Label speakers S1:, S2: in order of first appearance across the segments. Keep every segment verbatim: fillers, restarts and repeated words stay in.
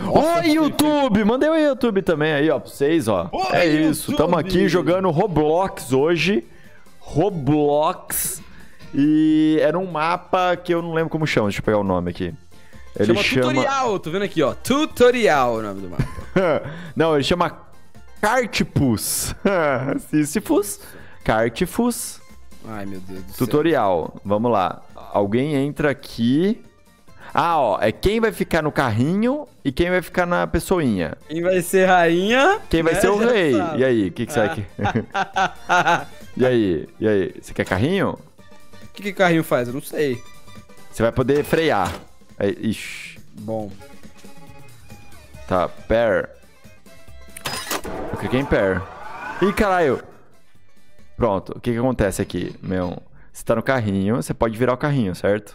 S1: Nossa, oi, YouTube! Mandei o YouTube também aí, ó, pra vocês, ó. Oi, é isso, YouTube. Tamo aqui jogando Roblox hoje. Roblox. E era um mapa que eu não lembro como chama. Deixa eu pegar o nome aqui. Ele
S2: chama,
S1: chama...
S2: Tutorial, tô vendo aqui, ó. Tutorial o nome do mapa.
S1: Não, ele chama Cartipus. Sísifus. Cartifus.
S2: Ai, meu Deus do
S1: Tutorial.
S2: céu.
S1: Vamos lá. Alguém entra aqui. Ah, ó. É quem vai ficar no carrinho e quem vai ficar na pessoinha.
S2: Quem vai ser rainha?
S1: Quem vai
S2: né?
S1: ser o
S2: Já
S1: rei.
S2: sabe.
S1: E aí, o que, que você vai querer? E aí? E aí? Você quer carrinho?
S2: O que que carrinho faz? Eu não sei.
S1: Você vai poder frear. Aí, ixi.
S2: Bom.
S1: Tá, pair. Eu cliquei em pair. Ih, caralho. Pronto, o que que acontece aqui, meu? Você tá no carrinho, você pode virar o carrinho, certo?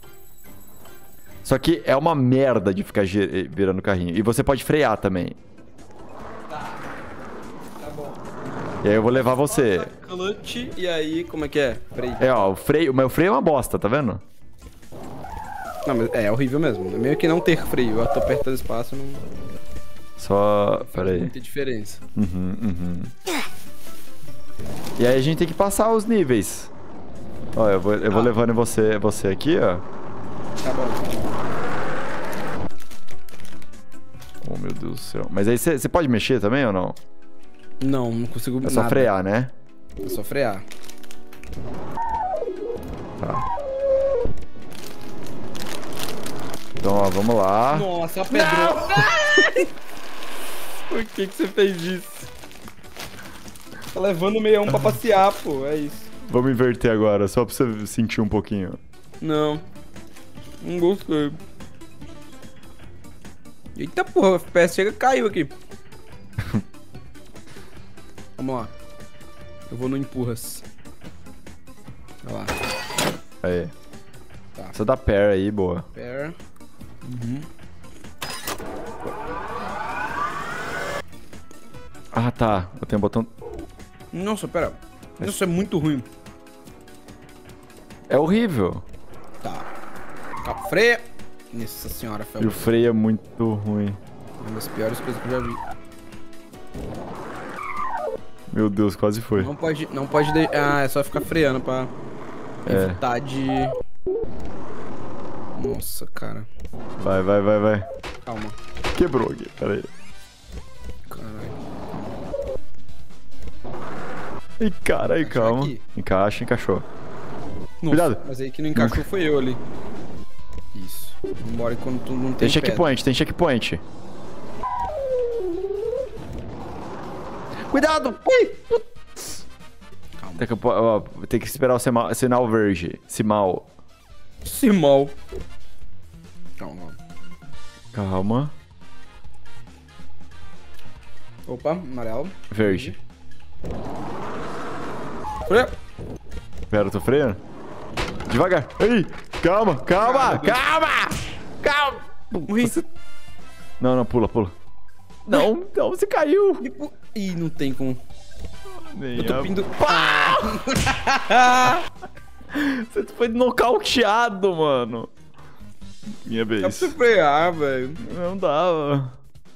S1: Só que é uma merda de ficar virando o carrinho. E você pode frear também.
S2: Tá. Tá bom.
S1: E aí eu vou levar você.
S2: Clutch, e aí, como é que é? Freio.
S1: É, ó, o freio, o meu freio é uma bosta, tá vendo?
S2: Não, mas é horrível mesmo. É meio que não ter freio. Eu tô apertando espaço, não...
S1: Só... Pera aí.
S2: Não tem diferença.
S1: Uhum, uhum. E aí a gente tem que passar os níveis. Ó, eu vou, eu vou
S2: ah.
S1: levando você, você aqui, ó.
S2: Tá bom.
S1: Oh, meu Deus do céu. Mas aí você pode mexer também ou não?
S2: Não, não consigo
S1: É só
S2: nada.
S1: frear, né?
S2: É só frear.
S1: Tá. Então, ó, vamos lá.
S2: Nossa, a pedrou. Por que que você fez isso? Tá levando o meião pra passear, pô. É isso.
S1: Vamos inverter agora, só pra você sentir um pouquinho.
S2: Não. Não gostei. Eita porra, o F P S chega caiu aqui. Vamos lá. Eu vou no empurras. Vai lá.
S1: Aí.
S2: Tá.
S1: Você dá pair aí, boa.
S2: Pair. Uhum.
S1: Ah, tá. Eu tenho um botão...
S2: Nossa, pera. Isso é muito ruim.
S1: É horrível.
S2: Tá. Calma, freia. Nossa senhora, foi
S1: E o freio é muito ruim.
S2: uma das piores coisas que eu já vi.
S1: Meu Deus, quase foi.
S2: Não pode, não pode de... Ah, é só ficar freando pra
S1: É.
S2: evitar de... Nossa, cara.
S1: Vai, vai, vai, vai.
S2: Calma.
S1: Quebrou aqui, pera aí.
S2: Caralho.
S1: Ih, caralho,
S2: Encaixar
S1: calma.
S2: aqui.
S1: Encaixa, encaixou.
S2: Nossa,
S1: Cuidado.
S2: mas aí que não encaixou foi eu ali. Isso. Vambora quando tu não tem
S1: Tem
S2: pedra.
S1: checkpoint, tem checkpoint. Cuidado! Ui, putz.
S2: Calma.
S1: Tem que, ó, tem que esperar o sinal, sinal verde. Sinal.
S2: Simol. Calma.
S1: Calma.
S2: Opa, amarelo.
S1: Verde.
S2: Freia.
S1: Pera, eu tô freando? Devagar. Ei, calma, calma, calma! Calma!
S2: Morri.
S1: Você... Não, não, pula, pula. Não, não, você caiu.
S2: Ih, não tem como.
S1: Nem
S2: Eu tô
S1: a-
S2: pindo...
S1: Você foi nocauteado, mano. Minha
S2: Dá pra
S1: vez.
S2: você frear, velho.
S1: Não dava.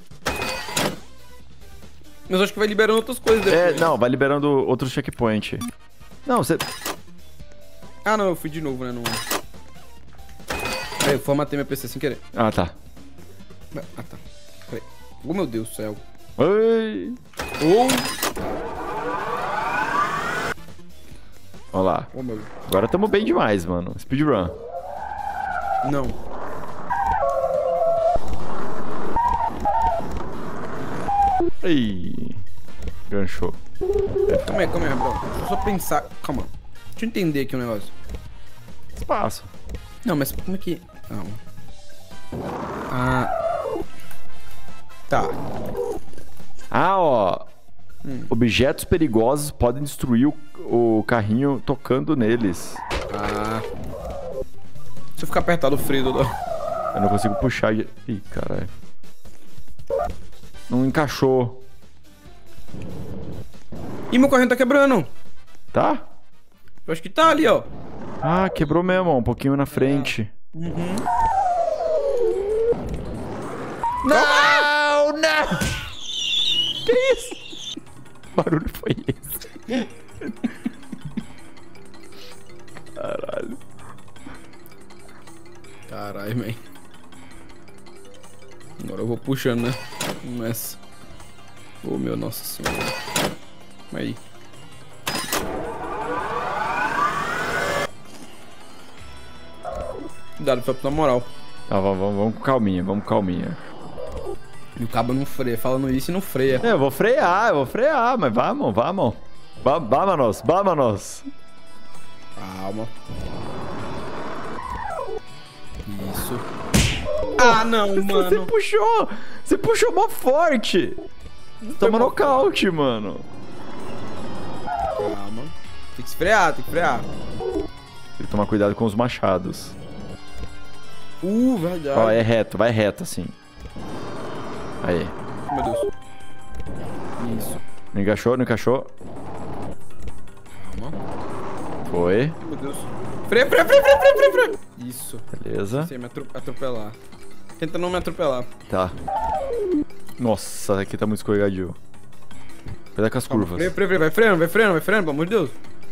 S2: Mas acho que vai liberando outras coisas
S1: É,
S2: depois.
S1: não, vai liberando outro checkpoint. Não, você...
S2: Ah, não, eu fui de novo, né? Não... Peraí, eu formatei meu P C sem querer.
S1: Ah, tá.
S2: Ah, tá. Peraí. Oh, meu Deus do céu.
S1: Oi.
S2: Oh,
S1: Olha lá.
S2: oh meu.
S1: Agora tamo bem demais, mano. Speedrun.
S2: Não.
S1: Ei. Ganchou.
S2: Calma aí, calma aí, bro. Deixa eu só pensar. Calma. Deixa eu entender aqui um negócio.
S1: Espaço.
S2: Não, mas como é que... Não. Ah... Tá.
S1: Ah, ó.
S2: Hum.
S1: Objetos perigosos podem destruir o, o carrinho tocando neles.
S2: Ah... Se eu ficar apertado o freio do...
S1: Eu não consigo puxar. de- Ih, caralho. Não encaixou.
S2: Ih, meu carrinho tá quebrando.
S1: Tá?
S2: Eu acho que tá ali, ó.
S1: Ah, quebrou mesmo, ó, um pouquinho na frente.
S2: Uhum.
S1: Não, não! Que isso? Que barulho foi esse? Caralho.
S2: Caralho, man. Agora eu vou puxando, né? Começa. Ô, meu nossa senhora. Aí. Cuidado, foi na moral.
S1: Tá, vamos, vamos, vamos com calminha, vamos com calminha.
S2: E o cabo não freia, falando isso e não freia.
S1: É, eu vou frear, eu vou frear, mas vamos, vamos. Vamos, vamos, vamos.
S2: Calma. Isso. Ah, não, mano.
S1: Você puxou! Você puxou mó forte! Toma nocaute, mano.
S2: Calma. Tem que se frear, tem que frear.
S1: Tem que tomar cuidado com os machados.
S2: Uh, verdade.
S1: Ó, é reto, vai reto assim. Aí.
S2: Meu Deus. Isso.
S1: Não encaixou, não encaixou.
S2: Calma.
S1: Foi.
S2: Meu Deus. Freia, freia, freia, freia, freia, freia, freia. Isso.
S1: Beleza.
S2: Sem me atro- atropelar. Tenta não me atropelar.
S1: Tá. Nossa, aqui tá muito escorregadio. Cuidado com as
S2: Calma,
S1: curvas.
S2: freia, freia, freia. Vai freando, vai freando, vai freando, pelo amor de Deus.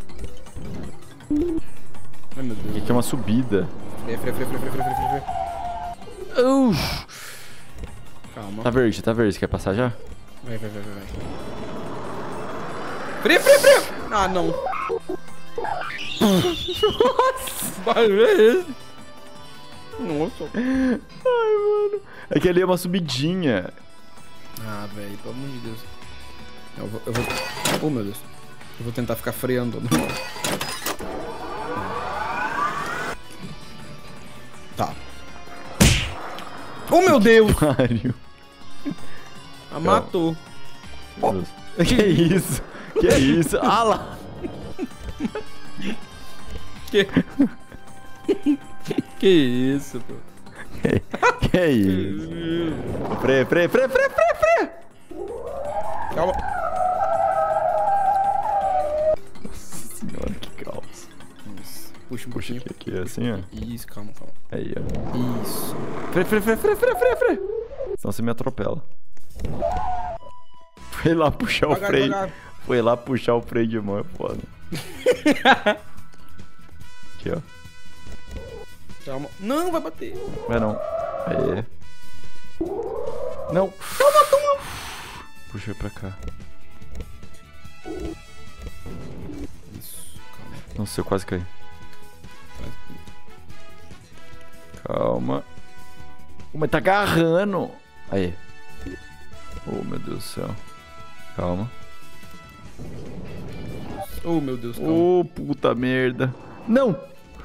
S2: Ai, meu Deus.
S1: Aqui é uma subida.
S2: Freia, freia, freia, freia, freia, freia, freia.
S1: Uh,
S2: Calma.
S1: tá verde, tá verde. Quer passar já?
S2: Vai, vai, vai, vai, vai. Freia, freia, freia. Ah, não. Nossa. Vai ver esse. Nossa.
S1: Ai, mano. É que ali é uma subidinha.
S2: Ah, velho, pelo amor de Deus. Eu vou, eu vou... Oh, meu Deus. Eu vou tentar ficar freando. Tá. Oh, meu Deus!
S1: Mário.
S2: Ah, matou.
S1: Meu Deus. Que isso? Que isso? Ah lá.
S2: Que... que isso, pô?
S1: Que, que isso? Freia, freia, freia, freia, freia, freia.
S2: Calma.
S1: Nossa senhora, que caos.
S2: Isso. Puxa um pouquinho.
S1: Aqui, aqui, assim, ó.
S2: Isso, calma, calma.
S1: Aí, ó.
S2: Isso.
S1: Freia, freia, freia, freia, freia, freia, freia. Senão você me atropela. Foi lá puxar o
S2: Devagar,
S1: freio.
S2: devagar.
S1: Foi lá puxar o freio de mão, é foda. Aqui, ó.
S2: Calma. Não, vai bater.
S1: Vai não. Aê. Não. Toma, toma. Puxa pra cá.
S2: Isso, calma.
S1: Nossa, eu quase caí. Calma. Oh, mas tá agarrando. Aí. Oh, meu Deus do céu. Calma.
S2: Oh, meu Deus, calma.
S1: Oh, puta merda. Não.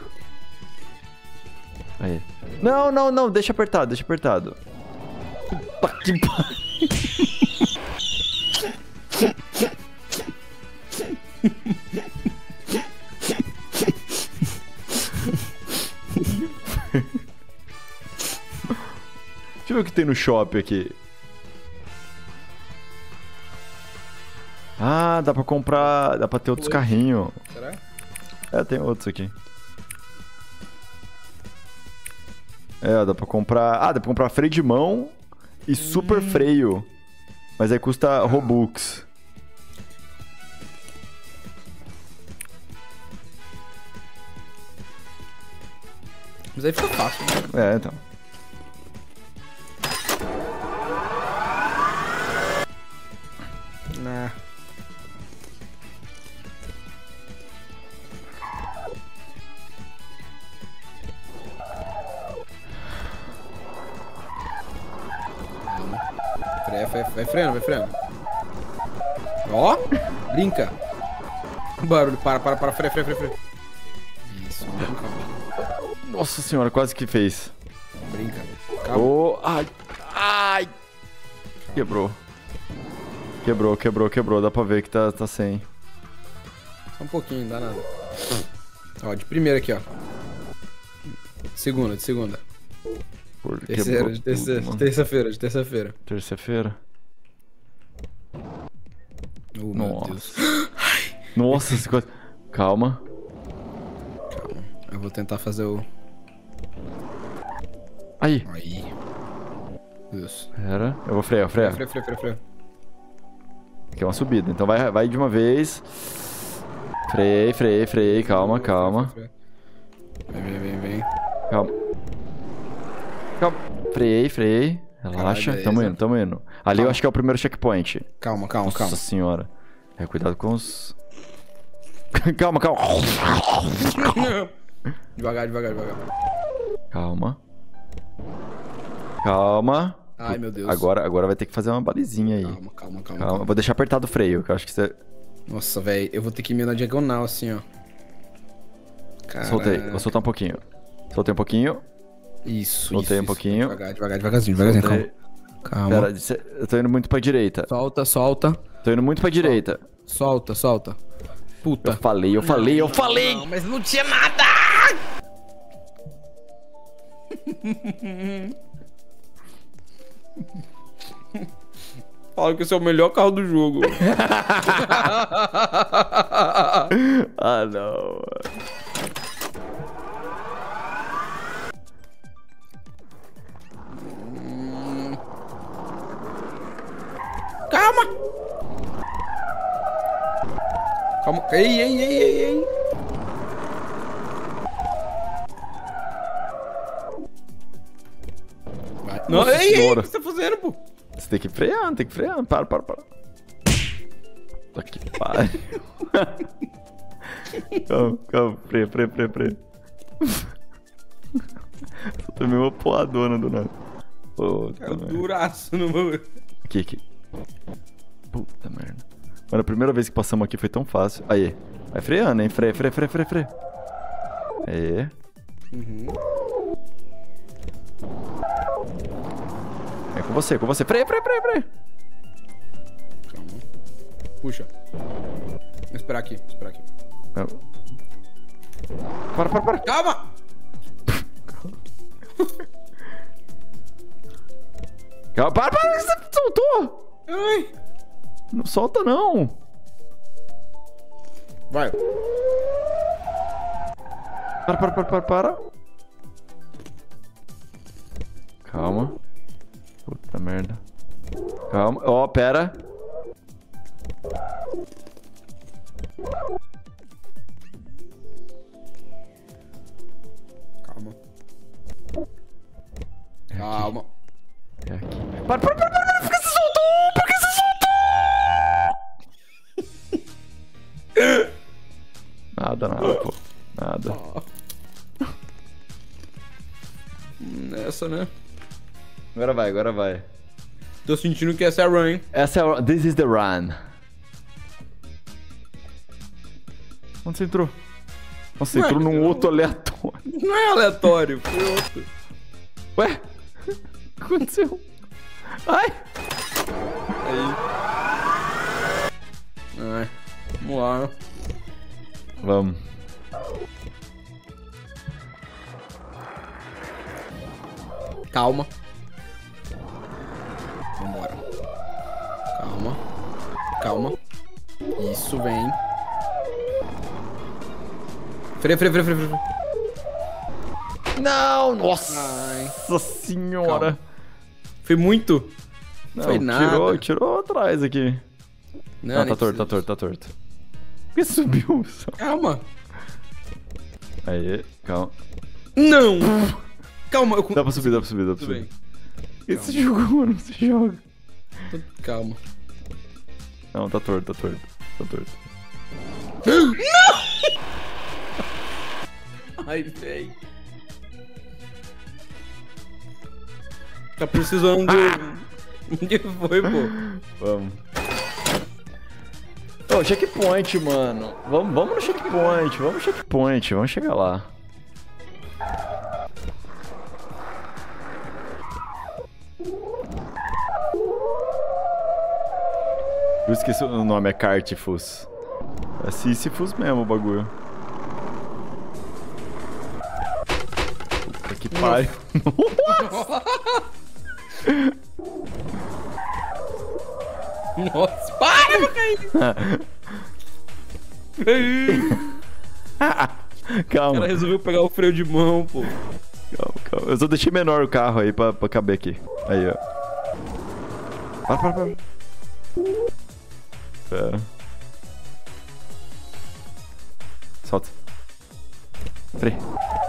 S1: Aí. Não, não, não. Deixa apertado, deixa apertado. Puta que pariu. Deixa eu ver o que tem no shopping aqui. Ah, dá pra comprar... Dá pra ter outros carrinhos.
S2: Será?
S1: É, tem outros aqui. É, dá pra comprar... Ah, dá pra comprar freio de mão e super
S2: Hum.
S1: freio. Mas aí custa Robux.
S2: Mas aí fica fácil, né?
S1: É, então.
S2: Nah. Freia, freia, vai freando, vai freando. Ó, brinca. Barulho, para, para, para, freia, freia, freia, freia. Isso, calma.
S1: Nossa senhora, quase que fez.
S2: Brinca. Calma.
S1: Oh, ai, ai. Quebrou. Quebrou, quebrou, quebrou. Dá pra ver que tá, tá sem.
S2: Só um pouquinho, não dá nada. Ó, de primeira aqui, ó. Segunda, de segunda.
S1: Por-
S2: Terceira,
S1: quebrou
S2: de terceira,
S1: tudo,
S2: de
S1: mano.
S2: terça-feira, de terça-feira.
S1: Terça-feira.
S2: Oh, meu
S1: Nossa.
S2: Deus.
S1: Nossa, esse quase... Calma.
S2: Calma. Eu vou tentar fazer o...
S1: Aí.
S2: Aí. Deus.
S1: Pera, eu vou frear, frear.
S2: Freia, freia, freia, freia.
S1: Aqui é uma subida, então vai, vai de uma vez. Freio, freio, freio, calma, calma.
S2: Vem, vem, vem, vem.
S1: Calma. Calma. Freio, freio. Relaxa,
S2: Caralho,
S1: tamo
S2: beleza.
S1: indo, tamo indo. Ali eu acho que é o primeiro checkpoint.
S2: Calma, calma,
S1: Nossa
S2: calma.
S1: senhora. É, cuidado com os... calma, calma.
S2: Devagar, devagar, devagar.
S1: Calma. Calma.
S2: Ai, meu Deus.
S1: Agora, agora vai ter que fazer uma balizinha aí.
S2: Calma, calma, calma.
S1: Calma.
S2: calma.
S1: Vou deixar apertado o freio, que eu acho que você...
S2: Nossa, velho, eu vou ter que ir meio na diagonal, assim, ó. Caraca.
S1: Soltei, vou soltar um pouquinho. Soltei um pouquinho.
S2: Isso,
S1: Soltei
S2: isso,
S1: um
S2: isso.
S1: pouquinho.
S2: Devagar, devagar, devagarzinho, devagarzinho,
S1: Soltei.
S2: calma. Calma.
S1: Pera, cê- eu tô indo muito pra direita.
S2: Solta, solta.
S1: Tô indo muito pra direita.
S2: Solta, solta. Puta.
S1: Eu falei, eu falei, eu falei!
S2: Não, mas não tinha nada! Fala que esse é o melhor carro do jogo.
S1: Ah, não.
S2: Calma! Calma. Ei, ei, ei, ei, ei. Vai. Não,
S1: Nossa
S2: ei, ei, o
S1: senhora.
S2: que você tá fazendo, pô?
S1: Você tem que frear, tem que frear. Para, para, para. Tá que pariu. Calma, calma. Freia, freia, freia, freia. Só tomei uma porradona do nada. Puta
S2: Cara,
S1: merda.
S2: duraço no meu...
S1: Aqui, aqui. Puta merda. Mano, a primeira vez que passamos aqui foi tão fácil. Aí. Vai freando, hein? Freia, freia, freia, freia, freia. Aí.
S2: Uhum.
S1: É com você, com você. Freia, freia, freia, freia.
S2: Calma. Puxa. Vou esperar aqui, vou esperar aqui.
S1: Para, para, para.
S2: Calma!
S1: Calma, para, para. Você soltou.
S2: Ai.
S1: Não solta, não.
S2: Vai.
S1: Para, para, para, para, para. Calma. Puta merda. Calma. Ó, oh, pera.
S2: Calma. Calma.
S1: É aqui. Para, para, para, para, para. Por que você soltou? Por que você soltou? Nada, nada, pô. Nada.
S2: Nessa, né?
S1: Agora vai, agora vai.
S2: Tô sentindo que essa é a run, hein?
S1: Essa é a... This is the run. Onde você entrou? Nossa, você
S2: Ué,
S1: entrou num
S2: eu-
S1: outro aleatório.
S2: Não é aleatório, foi outro.
S1: Ué? O que aconteceu? Ai!
S2: Aí. Ai. Vamos lá.
S1: Vamos.
S2: Calma. Vambora. Calma. Calma. Isso, vem. Freia, freia, freia, freia, freia.
S1: Não! Nossa
S2: Ai.
S1: senhora!
S2: Calma. Foi muito?
S1: Não,
S2: Foi nada.
S1: tirou, tirou atrás aqui.
S2: Não,
S1: Não,
S2: nem
S1: tá torto, tá
S2: precisa
S1: torto, tá torto. Por que subiu?
S2: Calma.
S1: Aí, calma.
S2: Não! Calma, eu...
S1: Dá pra subir, dá pra subir, dá pra
S2: Tudo
S1: subir.
S2: bem.
S1: Esse jogo, mano, você joga.
S2: Tô- Calma.
S1: Não, tá torto, tá torto. Tá torto.
S2: Ai, véi. Tá precisando de... Onde foi, pô?
S1: Vamos. Ô, checkpoint, mano. Vamos, vamos no checkpoint, vamos no checkpoint, vamos chegar lá. Eu esqueci o nome, é Cartifus. É Sísifus mesmo o bagulho. Puta que pariu.
S2: Nossa, para, meu cair! O
S1: Calma,
S2: cara resolveu pegar o freio de mão, pô.
S1: calma, calma. Eu só deixei menor o carro aí pra, pra caber aqui. Aí, ó. Para, para, para. Pera. Solta. Freia.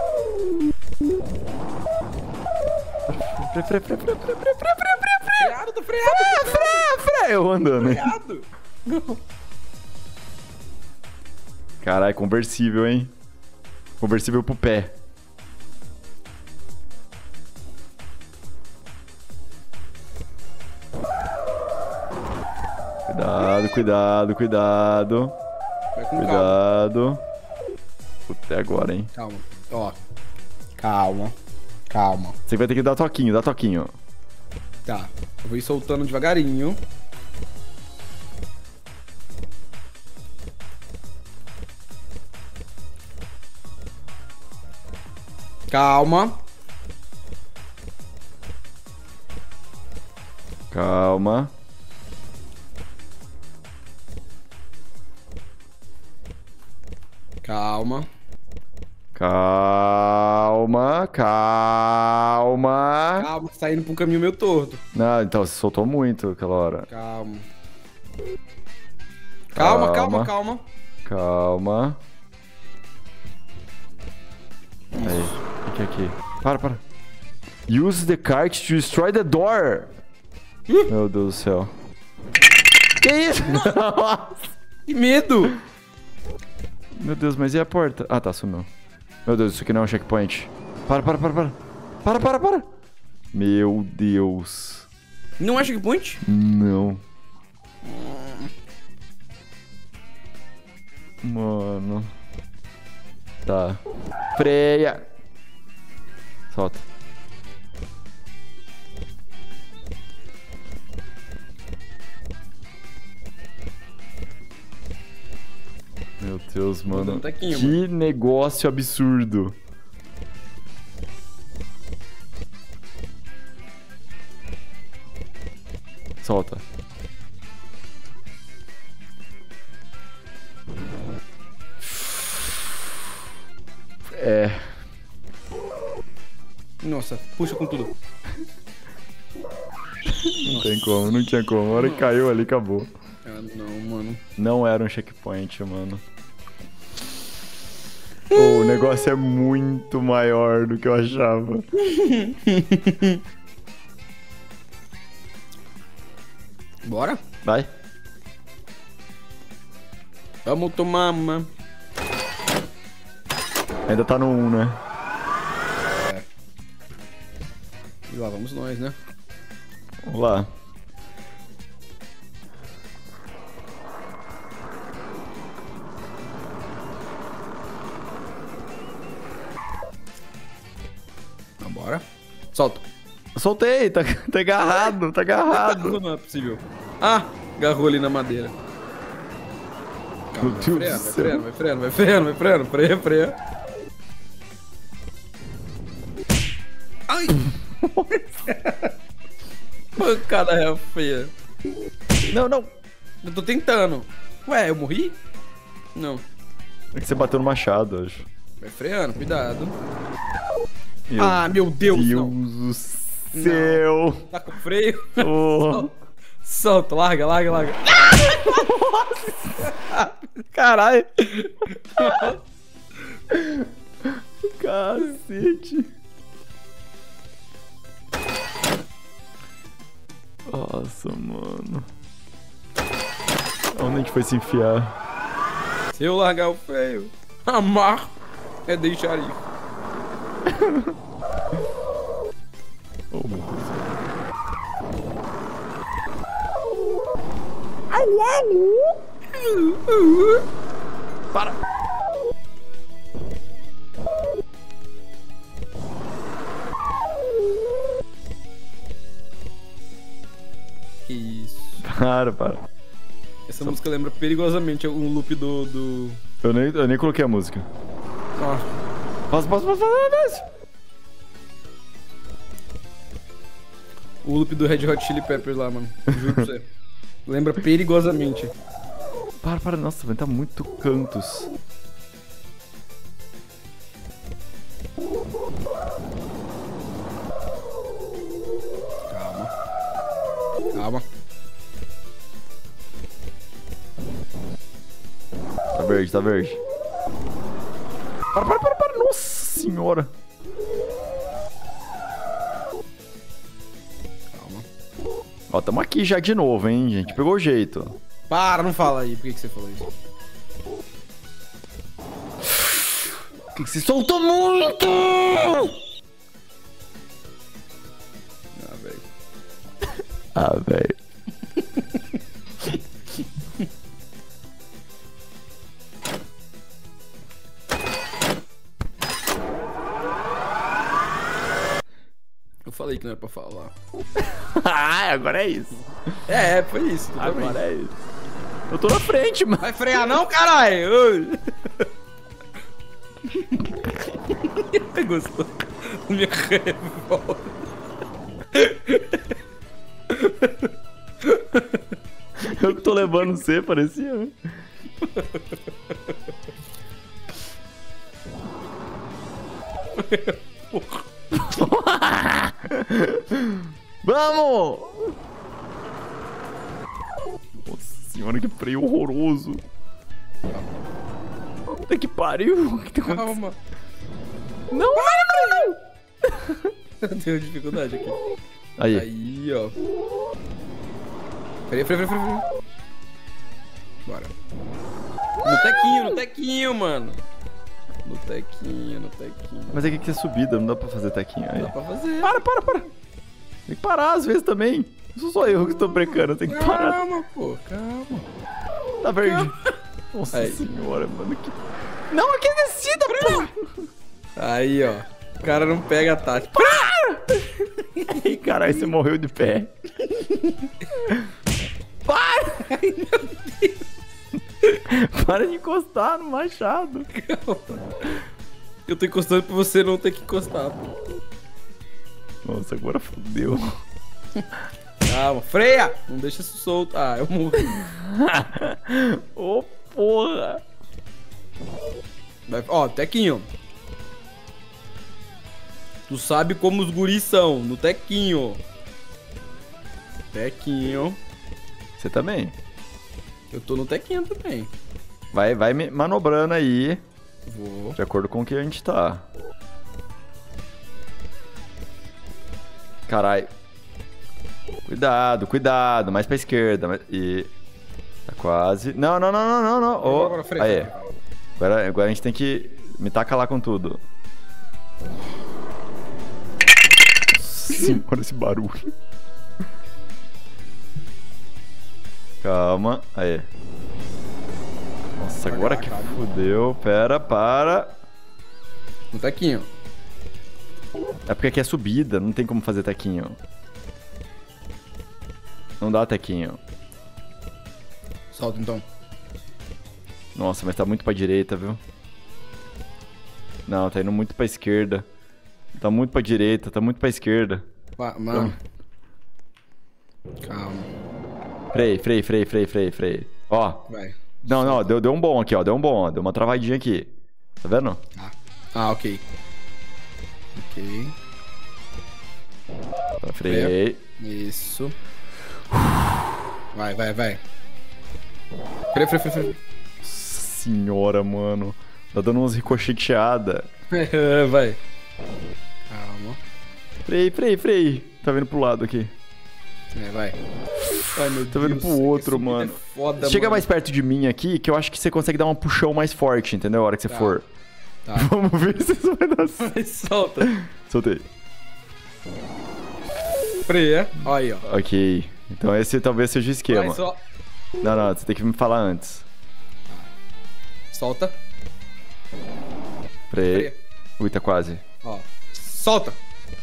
S1: Freia, freia, freia, freia, freia, freia, freia, freia, freia, freia.
S2: Freado, tô freado.
S1: Freia, freia, freia. Eu andando, hein?
S2: Freado.
S1: Caralho, conversível, hein? Conversível pro pé. Cuidado, cuidado, cuidado.
S2: Vai com calma.
S1: Cuidado. Puta, é agora, hein?
S2: Calma. Ó. Calma. Calma.
S1: Você vai ter que dar toquinho, dá toquinho.
S2: Tá. Eu vou ir soltando devagarinho. Calma.
S1: Calma.
S2: Calma.
S1: Calma, calma.
S2: Calma, tá indo pra um caminho meio torto.
S1: Não, então você soltou muito aquela hora.
S2: Calma. Calma, calma, calma.
S1: Calma. Aí, aqui, aqui. Para, para. Use the cart to destroy the door. Meu Deus do céu. Que isso?
S2: Que medo!
S1: Meu Deus, mas e a porta? Ah, tá, sumiu. Meu Deus, isso aqui não é um checkpoint. Para, para, para, para. Para, para, para. Meu Deus.
S2: Não é checkpoint?
S1: Não. Mano. Tá. Freia. Solta. Meu Deus, mano.
S2: dando tequinho,
S1: Que negócio absurdo. Solta. É.
S2: Nossa, puxa com tudo.
S1: Não tem como, não tinha como. A hora que caiu ali, acabou.
S2: Ah, não, mano.
S1: Não era um checkpoint, mano. Oh, o negócio é muito maior do que eu achava.
S2: Bora?
S1: Vai.
S2: Vamos tomar uma.
S1: Ainda tá no um, né?
S2: E lá vamos nós, né?
S1: Vamos lá.
S2: Vambora. Solta.
S1: Soltei, tá, tá agarrado, tá agarrado.
S2: Não é possível. Ah, agarrou ali na madeira.
S1: Meu
S2: Calma,
S1: Deus
S2: vai
S1: do
S2: freando, vai
S1: céu.
S2: freando, vai freando, vai freando, vai freando, freia, freia. Ai! Pancada real feia.
S1: Não, não.
S2: Eu tô tentando. Ué, eu morri? Não.
S1: É que você bateu no machado, acho.
S2: Vai freando, cuidado.
S1: Meu
S2: Ah, meu Deus,
S1: Deus
S2: não.
S1: do céu.
S2: Tá com freio?
S1: Oh.
S2: Solta, larga, larga, larga. Caralho.
S1: Cacete. Nossa, mano. Onde a gente foi se enfiar?
S2: Se eu largar o freio, amar é deixar ir.
S1: Oh, meu Deus. Para!
S2: Que isso.
S1: Para, para.
S2: Essa música lembra perigosamente um loop do... do...
S1: Eu nem, eu nem coloquei a música.
S2: Ó,
S1: Passa, passa, passa, passa.
S2: o loop do Red Hot Chili Peppers lá, mano. Juro pra você. Lembra perigosamente.
S1: Para, para. Nossa, vai tá muito cantos.
S2: Calma. Calma.
S1: Tá verde, tá verde. Para, para, para, para. Nossa senhora.
S2: Calma.
S1: Ó, tamo aqui já de novo, hein, gente. Pegou o jeito.
S2: Para, não fala aí. Por que, que você falou isso?
S1: Por que, que você soltou muito?
S2: Ah, velho.
S1: Ah, velho.
S2: Eu falei que não era pra falar.
S1: Ah, agora é isso.
S2: É, foi isso. tudo bem.
S1: Agora é isso. Eu tô na frente, mano.
S2: Vai frear não, caralho? Gostou? Minha revolta.
S1: Eu que tô levando você, parecia. Né? Vamos! Nossa senhora, que freio horroroso. Puta que pariu. O que tá acontecendo?
S2: Calma.
S1: Não, não!
S2: Eu tenho dificuldade aqui.
S1: Aí.
S2: Aí, ó. Freia, freia, freia, freia. Bora. No tequinho, no tequinho, mano. No tequinho, no tequinho.
S1: Mas aqui que é subida, não dá pra fazer taquinho aí.
S2: Dá pra fazer.
S1: Para, para, para. Tem que parar às vezes também. Não sou só eu que tô brecando, tem que parar.
S2: Calma, pô, calma.
S1: Tá verde. Nossa
S2: Aí.
S1: senhora, mano. Que... Não, aqui é descida, pô.
S2: Aí, ó. O cara não pega a tática.
S1: Ai, caralho, você morreu de pé. Para!
S2: Ai, meu Deus.
S1: Para de encostar no machado.
S2: Eu tô encostando pra você não ter que encostar.
S1: Nossa, agora fodeu.
S2: Calma, freia! Não deixa isso solto. Ah, eu morri.
S1: Ô, porra.
S2: Vai, ó, tequinho. Tu sabe como os guris são, no tequinho. Tequinho.
S1: Você também.
S2: Eu tô no tequinho também.
S1: Vai, vai me manobrando aí,
S2: Vou.
S1: de acordo com o que a gente tá. Caralho. Cuidado, cuidado. Mais pra esquerda. Mais... E... Tá quase. Não, não, não, não, não, não. Oh.
S2: Agora, freia,
S1: Aí.
S2: freia.
S1: Agora, agora a gente tem que me tacar lá com tudo. Sim, olha esse barulho. Calma. Aí. Nossa, agora que fudeu. Pera, para.
S2: No tequinho.
S1: É porque aqui é subida, não tem como fazer tequinho. Não dá tequinho.
S2: Solta então.
S1: Nossa, mas tá muito pra direita, viu? Não, tá indo muito pra esquerda. Tá muito pra direita, tá muito pra esquerda.
S2: Vai, mano. Calma.
S1: Freio, freio, freio, freio, freio, freio. Ó.
S2: Vai.
S1: Não, não, deu, deu um bom aqui, ó. Deu um bom, ó. Deu uma travadinha aqui. Tá vendo?
S2: Ah, ah ok. Ok.
S1: Tá, freio.
S2: Isso. Vai, vai, vai. Freia, freia, freia, freia.
S1: Nossa senhora, mano. Tá dando umas ricocheteadas.
S2: Vai. Calma.
S1: Freio, freio, freio. Tá vendo pro lado aqui.
S2: É, vai. Ai, meu
S1: Tá vendo
S2: Deus,
S1: pro outro,
S2: essa subida
S1: mano.
S2: É foda,
S1: Chega
S2: mano.
S1: mais perto de mim aqui, que eu acho que você consegue dar um puxão mais forte, entendeu? A hora que você
S2: Tá.
S1: for.
S2: Tá.
S1: Vamos ver se isso vai dar certo.
S2: Vai, solta.
S1: Soltei.
S2: Freia. Olha aí, ó.
S1: Ok. Então esse talvez seja o esquema.
S2: Vai, só.
S1: Não, não, você tem que me falar antes.
S2: Solta.
S1: Freio.
S2: Freia.
S1: Ui, tá quase.
S2: Ó. Solta.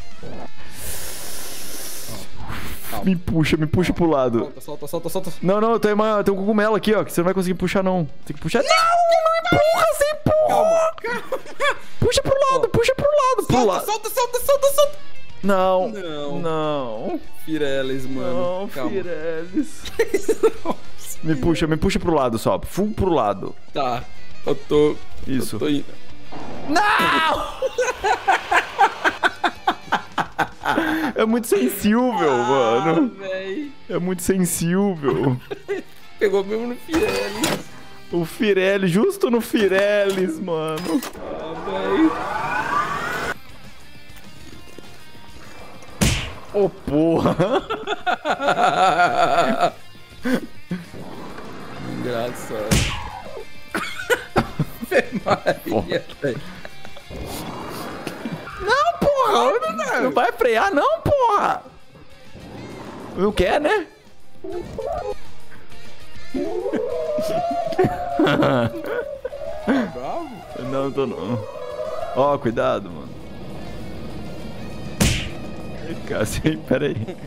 S2: Calma.
S1: Me puxa, me puxa pro lado.
S2: Solta, solta, solta, solta.
S1: Não, não, tem, uma, tem um cogumelo aqui, ó, que você não vai conseguir puxar, não. Tem que puxar. Não, não empurra, você empurra!
S2: Calma, calma.
S1: Puxa pro lado, puxa pro lado, pro
S2: Solta,
S1: lado.
S2: solta, solta, solta, solta.
S1: Não,
S2: Não.
S1: não,
S2: Fireles, mano.
S1: não,
S2: Calma.
S1: Fireles. Me puxa, me puxa pro lado só, full pro lado.
S2: Tá. Eu tô...
S1: Isso.
S2: Eu tô indo.
S1: Não! É muito sensível,
S2: Ah,
S1: mano.
S2: véi.
S1: É muito sensível.
S2: Pegou mesmo no Firelis.
S1: O Firelis, justo no Firelis, mano.
S2: Ah, véi.
S1: Ô, oh, porra.
S2: Engraçado. Maria, velho.
S1: Não, porra. Não, não vai frear, não, porra. Não quer, né?
S2: Bravo?
S1: Não, tô não. Ó, oh, cuidado, mano. Cacete, pera aí.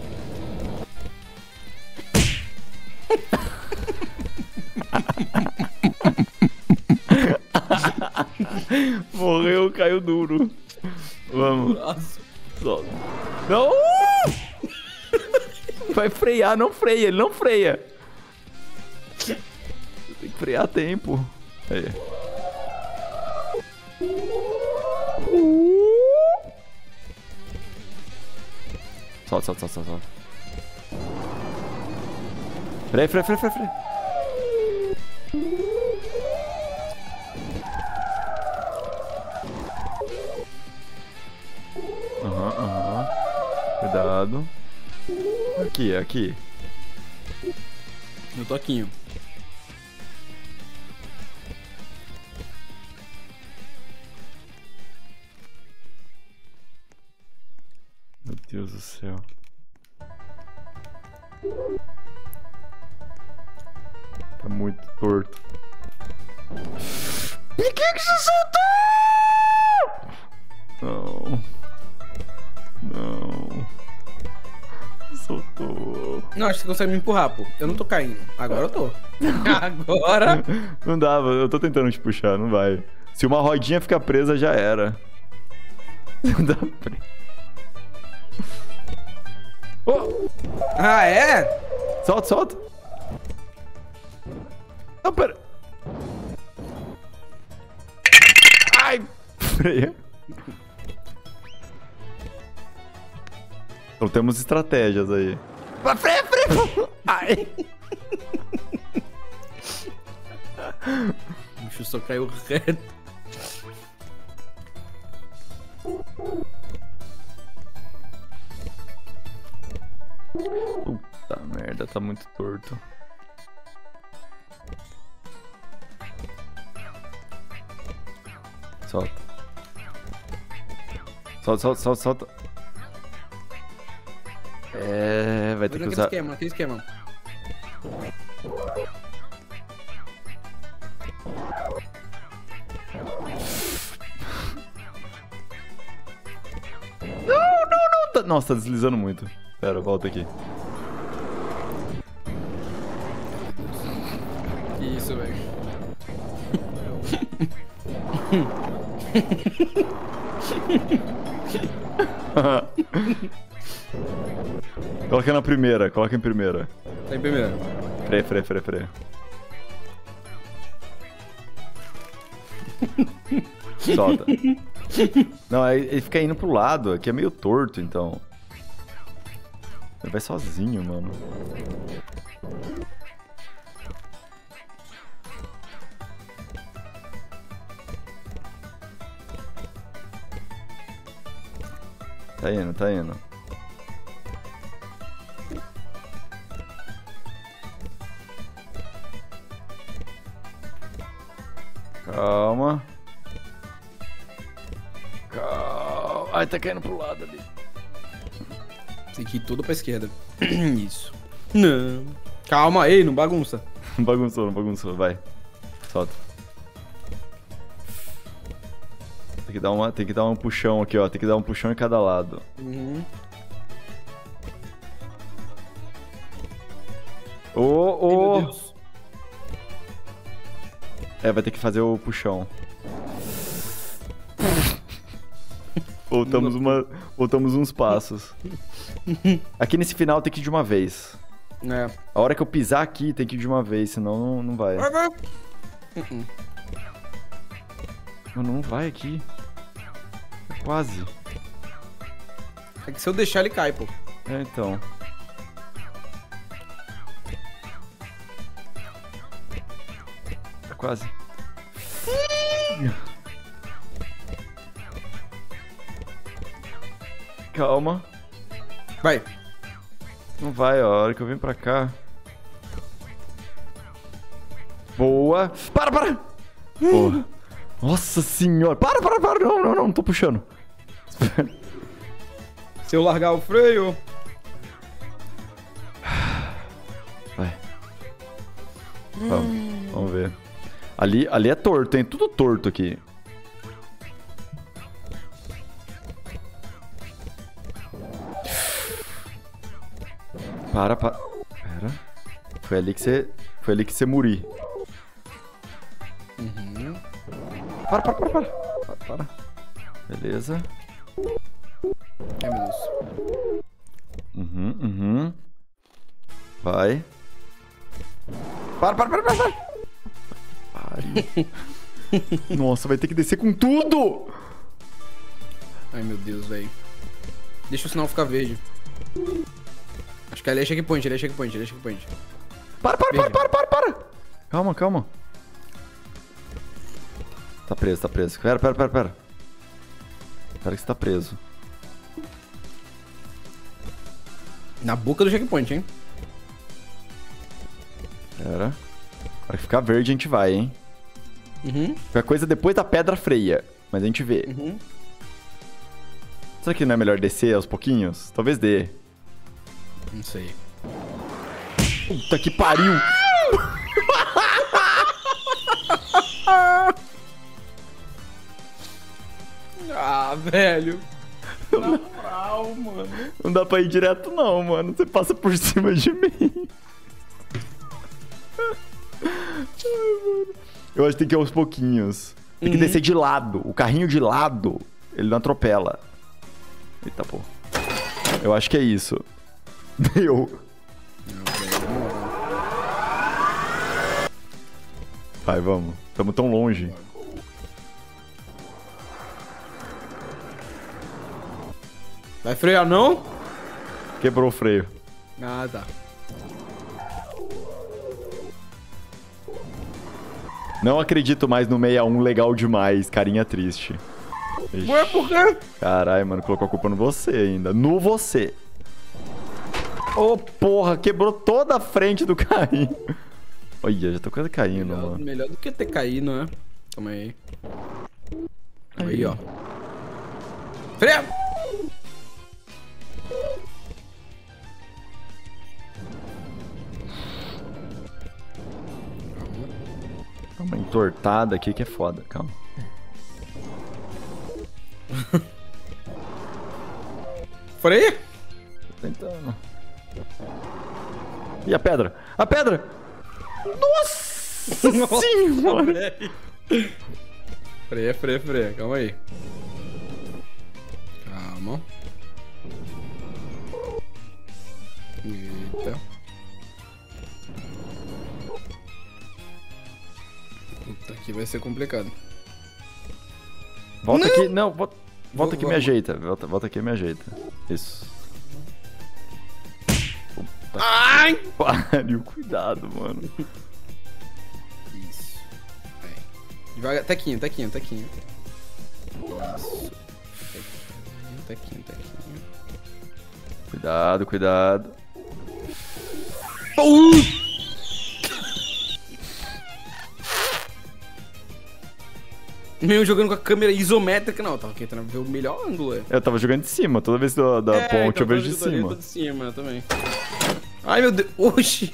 S1: Morreu, caiu duro. Vamos. Solta. Não! Vai frear, não freia, ele não freia. Tem que frear a tempo. Aí. Solta, solta, solta, solta. Freia, freia, freia, freia, freia. Aham, aham. Cuidado. Aqui, aqui.
S2: No toquinho.
S1: Meu Deus do céu. Tá muito torto. Por que que você soltou? Não. Não. Soltou.
S2: Não, acho que você consegue me empurrar, pô. Eu não tô caindo. Agora eu tô. Agora.
S1: Não dava, eu tô tentando te puxar, não vai. Se uma rodinha ficar presa, já era. Não dá pra... Oh!
S2: Ah, é?
S1: Solta, solta. Não, pera. Ai! Freia. Então temos estratégias aí. Vai, freia, freia! Ai!
S2: O bicho só caiu reto.
S1: Puta merda, tá muito torto. Solta. Solta, solta, solta, solta. É, vai ter que
S2: Aquele
S1: usar...
S2: esquema, aquele esquema.
S1: Não, não, não. Tá... Nossa, tá deslizando muito. Pera, volta aqui.
S2: Isso, velho.
S1: Coloca na primeira, coloca em primeira.
S2: Tá em primeiro.
S1: Freia, freia, freia, freia. Solta. Não, ele fica indo pro lado, aqui é meio torto, então. Ele vai sozinho, mano. Tá indo, tá indo. Calma. Calma. Ai, tá caindo pro lado ali.
S2: Tem que ir tudo pra esquerda. Isso. Não. Calma aí, não bagunça.
S1: Não bagunçou, não bagunçou. Vai. Solta. Tem que dar uma, tem que dar um puxão aqui, ó. Tem que dar um puxão em cada lado.
S2: Uhum.
S1: Ô, ô.
S2: Ai, meu Deus.
S1: É, vai ter que fazer o puxão. Voltamos uma, voltamos uns passos. Aqui nesse final tem que ir de uma vez.
S2: É.
S1: A hora que eu pisar aqui tem que ir de uma vez, senão não, não vai.
S2: Vai, vai. Uh-uh.
S1: Mano, não vai aqui. É quase.
S2: É que se eu deixar ele cai, pô.
S1: É, então. Tá quase. Calma.
S2: Vai.
S1: Não vai, ó. A hora que eu vim pra cá. Boa. Para, para! Boa. Nossa senhora. Para, para, para. Não, não, não. Não tô puxando.
S2: Se eu largar o freio...
S1: Vai. Vamos, vamos ver. Ali, ali é torto, hein? Tudo torto aqui. Para, para. Pera. Foi ali que você... Foi ali que você muri.
S2: Uhum.
S1: Para, para, para, para. Para, para. Beleza.
S2: Ai, meu Deus.
S1: Uhum, uhum. Vai. Para, para, para, para, para. Pare. Nossa, vai ter que descer com tudo.
S2: Ai, meu Deus, velho. Deixa o sinal ficar verde. Acho que ali é checkpoint, ali é checkpoint, ali é checkpoint.
S1: Para, para, para,
S2: Verde.
S1: para, para, para. Calma, calma. Tá preso, tá preso. Pera, pera, pera, pera. Pera que você tá preso.
S2: Na boca do checkpoint, hein?
S1: Pera. Na hora que ficar verde a gente vai, hein?
S2: Uhum.
S1: Qualquer coisa depois da pedra freia. Mas a gente vê.
S2: Uhum.
S1: Será que não é melhor descer aos pouquinhos? Talvez dê.
S2: Não sei.
S1: Puta que pariu!
S2: Ah, velho. Na moral, mano.
S1: Não dá pra ir direto não, mano. Você passa por cima de mim. Eu acho que tem que ir aos pouquinhos. Tem que
S2: Uhum.
S1: descer de lado. O carrinho de lado, ele não atropela. Eita, pô. Eu acho que é isso. Deu.
S2: Não, velho, na moral.
S1: Vai, vamos. Tamo tão longe.
S2: Vai frear, não?
S1: Quebrou o freio.
S2: Ah, tá.
S1: Não acredito mais no sessenta e um legal demais. Carinha triste. Ixi.
S2: Ué, por quê?
S1: Caralho, mano. Colocou a culpa no você ainda. No você. Ô, porra. Quebrou toda a frente do carrinho. Olha, já tô quase caindo,
S2: Melhor,
S1: mano.
S2: melhor do que ter caído, né? Calma aí. Aí,
S1: Aí.
S2: ó. Freia!
S1: Dá uma entortada aqui que é foda. Calma.
S2: Freia?
S1: Tô tentando. E a pedra? A pedra! Nossa senhora!
S2: velho. Freia, freia, freia. Calma aí. Calma. Eita. Puta, aqui vai ser complicado.
S1: Volta
S2: Não!
S1: aqui. Não, volta, volta
S2: Vou-
S1: aqui e me
S2: vamos.
S1: ajeita. Volta, volta aqui e me ajeita. Isso.
S2: Ai!
S1: Pariu, cuidado, mano.
S2: Isso. Aí. Devagar. Tequinho, tequinho, tequinho. Isso. Tequinho, tequinho, tequinho.
S1: Cuidado, cuidado.
S2: Mesmo jogando com a câmera isométrica, não, eu tava tentando ver o melhor ângulo, é.
S1: Eu tava jogando de cima. Toda vez da, da
S2: É,
S1: ponte
S2: então,
S1: eu vejo de
S2: tô ali,
S1: cima.
S2: tô de cima também. Ai, meu Deus. Oxi.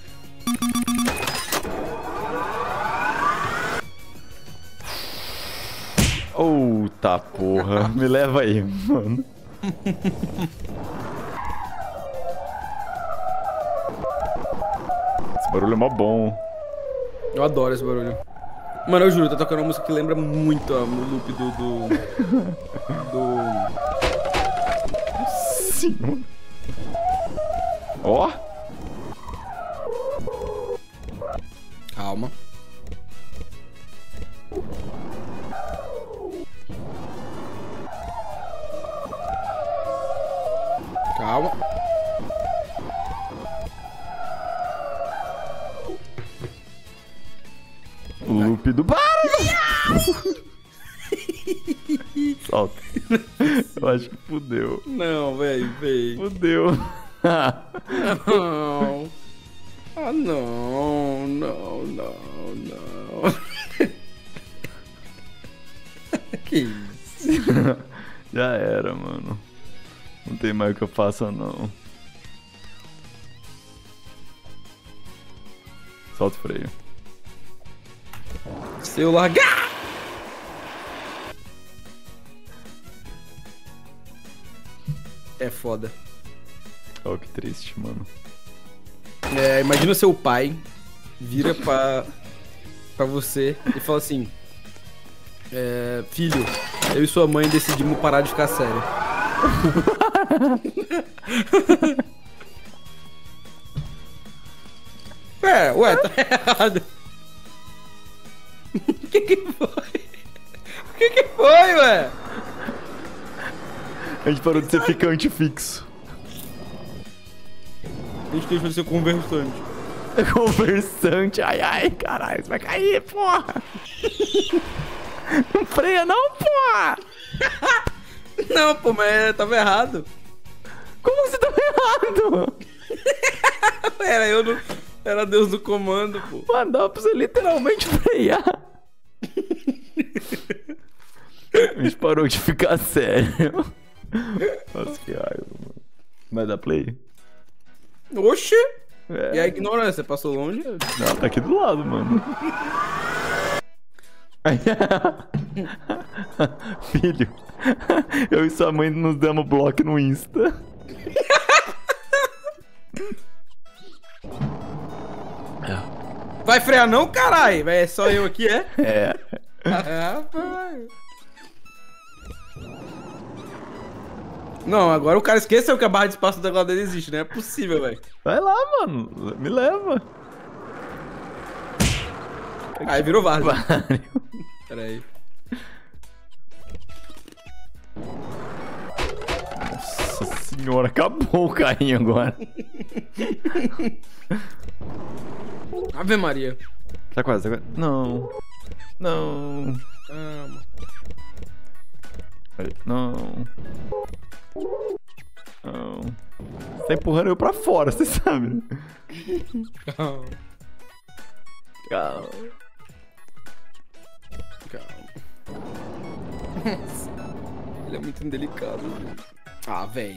S1: Oh, tá porra. Me leva aí, mano. Esse barulho é mó bom.
S2: Eu adoro esse barulho. Mano, eu juro, tá tocando uma música que lembra muito ó, o loop do... Do... do...
S1: Sim, mano. Ó.
S2: Calma.
S1: Estúpido. Para! Solta. Eu acho que fudeu.
S2: Não, velho, velho.
S1: Fudeu.
S2: Não. Ah, não, não, não, não. Que isso?
S1: Já era, mano. Não tem mais o que eu faça, não. Solta o freio.
S2: Se eu largar... É foda.
S1: Oh, que triste, mano.
S2: É, imagina seu pai vira pra, pra você e fala assim: é, filho, eu e sua mãe decidimos parar de ficar sério. É, ué, tá errado. O que que foi? O que que foi, ué?
S1: A gente parou de ser ficante fixo.
S2: A gente deixou de ser conversante.
S1: Conversante, ai ai, caralho, você vai cair, porra! Não freia não, porra!
S2: Não, pô, mas tava errado.
S1: Como você tava errado?
S2: Era eu no... Era Deus do comando, pô.
S1: Mano, dava pra você literalmente frear. A gente parou de ficar sério. Nossa, que raiva, mano. Vai dar play?
S2: Oxi!
S1: É.
S2: E a ignorância? Passou longe?
S1: Não, tá aqui do lado, mano. Filho, eu e sua mãe nos demos bloco no Insta.
S2: Vai frear não, caralho? É só eu aqui, é?
S1: É.
S2: Rapaz. Não, agora o cara esqueceu que a barra de espaço da Glória existe, né? É possível, velho.
S1: Vai lá, mano. Me leva.
S2: Aí virou várzea.
S1: Vário.
S2: Pera aí.
S1: Nossa senhora, acabou o carrinho agora.
S2: Ave Maria.
S1: Tá quase, tá quase. Não. Não.
S2: Calma.
S1: Não. Não. Você tá empurrando eu pra fora, você sabe.
S2: Calma.
S1: Calma.
S2: Calma. Nossa. Ele é muito indelicado, velho. Ah, velho.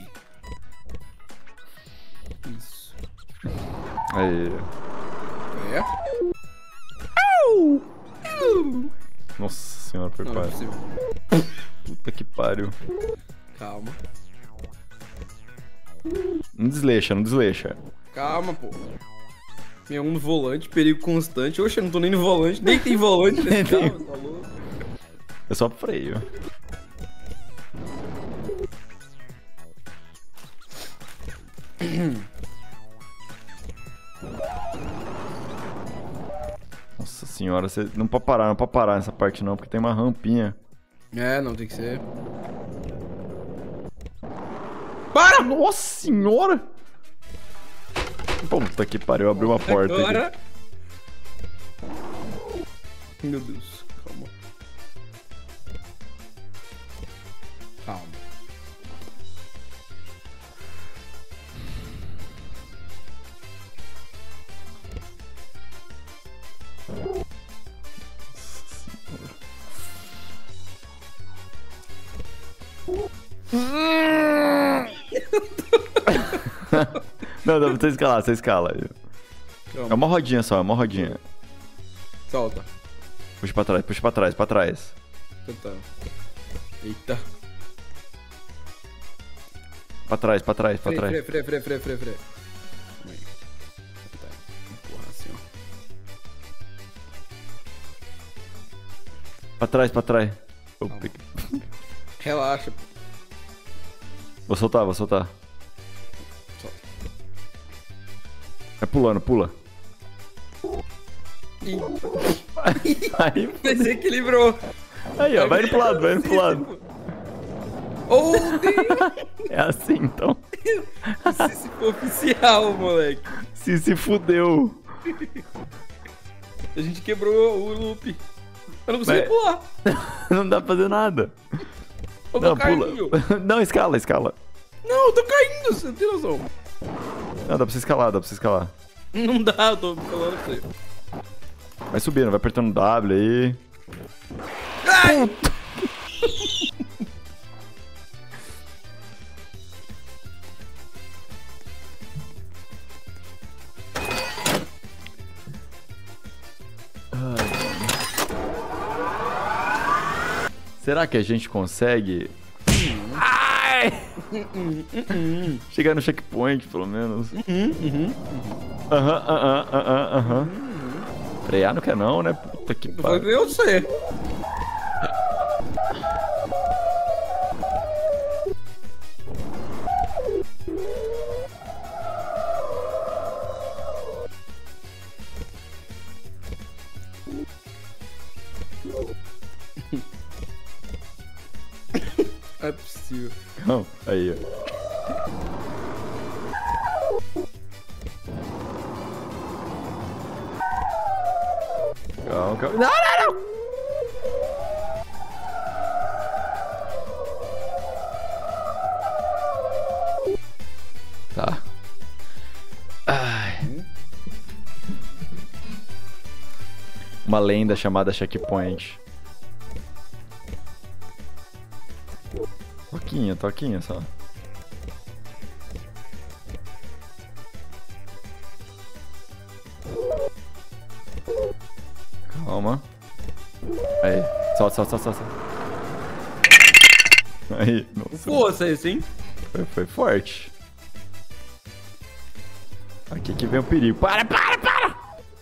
S2: Isso.
S1: Aí.
S2: É?
S1: Nossa senhora, foi
S2: Não, não é
S1: quase.
S2: possível.
S1: Puta que pariu.
S2: Calma.
S1: Não desleixa, não desleixa.
S2: Calma, pô. Minha um no volante, perigo constante. Oxe, eu não tô nem no volante, nem tem volante nesse carro, tá louco?
S1: É só freio. Nossa senhora, você não pode parar, não pode parar nessa parte não, porque tem uma rampinha.
S2: É, não, tem que ser. Para!
S1: Nossa senhora! Puta que pariu, abriu uma porta
S2: Agora...
S1: aqui.
S2: Meu Deus, calma. Calma.
S1: Não, não, você escalar, você escala.
S2: Calma.
S1: É uma rodinha só, é uma rodinha.
S2: Solta.
S1: Puxa pra trás, puxa pra trás, pra trás.
S2: Tenta. Eita.
S1: Pra trás, pra trás, pra
S2: Freia,
S1: trás.
S2: freia, freia, freia, freia, freia. Calma aí. Tá. Empurrar assim, ó.
S1: Pra trás, pra trás. Opa,
S2: Calma.
S1: que-
S2: Relaxa.
S1: Vou soltar, vou soltar.
S2: Solta.
S1: Vai pulando, pula.
S2: Ih,
S1: Aí,
S2: desequilibrou.
S1: aí ó, vai indo pro lado, vai indo pro lado.
S2: Oh, Deus!
S1: É assim então.
S2: Se for oficial, moleque.
S1: Se se fudeu.
S2: A gente quebrou o loop. Eu não consigo
S1: Mas-
S2: pular.
S1: Não dá pra fazer nada.
S2: Eu tô
S1: Não,
S2: caindo.
S1: pula. Não, escala, escala.
S2: Não, eu tô caindo, você não tem noção.
S1: Não, dá pra você escalar, dá pra você escalar.
S2: Não dá, eu tô falando pra você.
S1: Vai subindo, vai apertando W aí.
S2: Ai!
S1: Será que a gente consegue? Ai! Chegar no checkpoint, pelo menos. Aham, aham, aham, aham. Frear não quer não, né? Puta que
S2: Eu falei
S1: pariu.
S2: pra você. Não é possível.
S1: Não, aí, ó. Calma, calma. Não, não, não! Tá. Ai. Uma lenda chamada Checkpoint. Toquinha, toquinha só. Calma. Aí. Solta, solta, solta, solta. Aí. Nossa.
S2: Força esse, hein?
S1: Foi, foi forte. Aqui que vem o perigo. Para, para, para!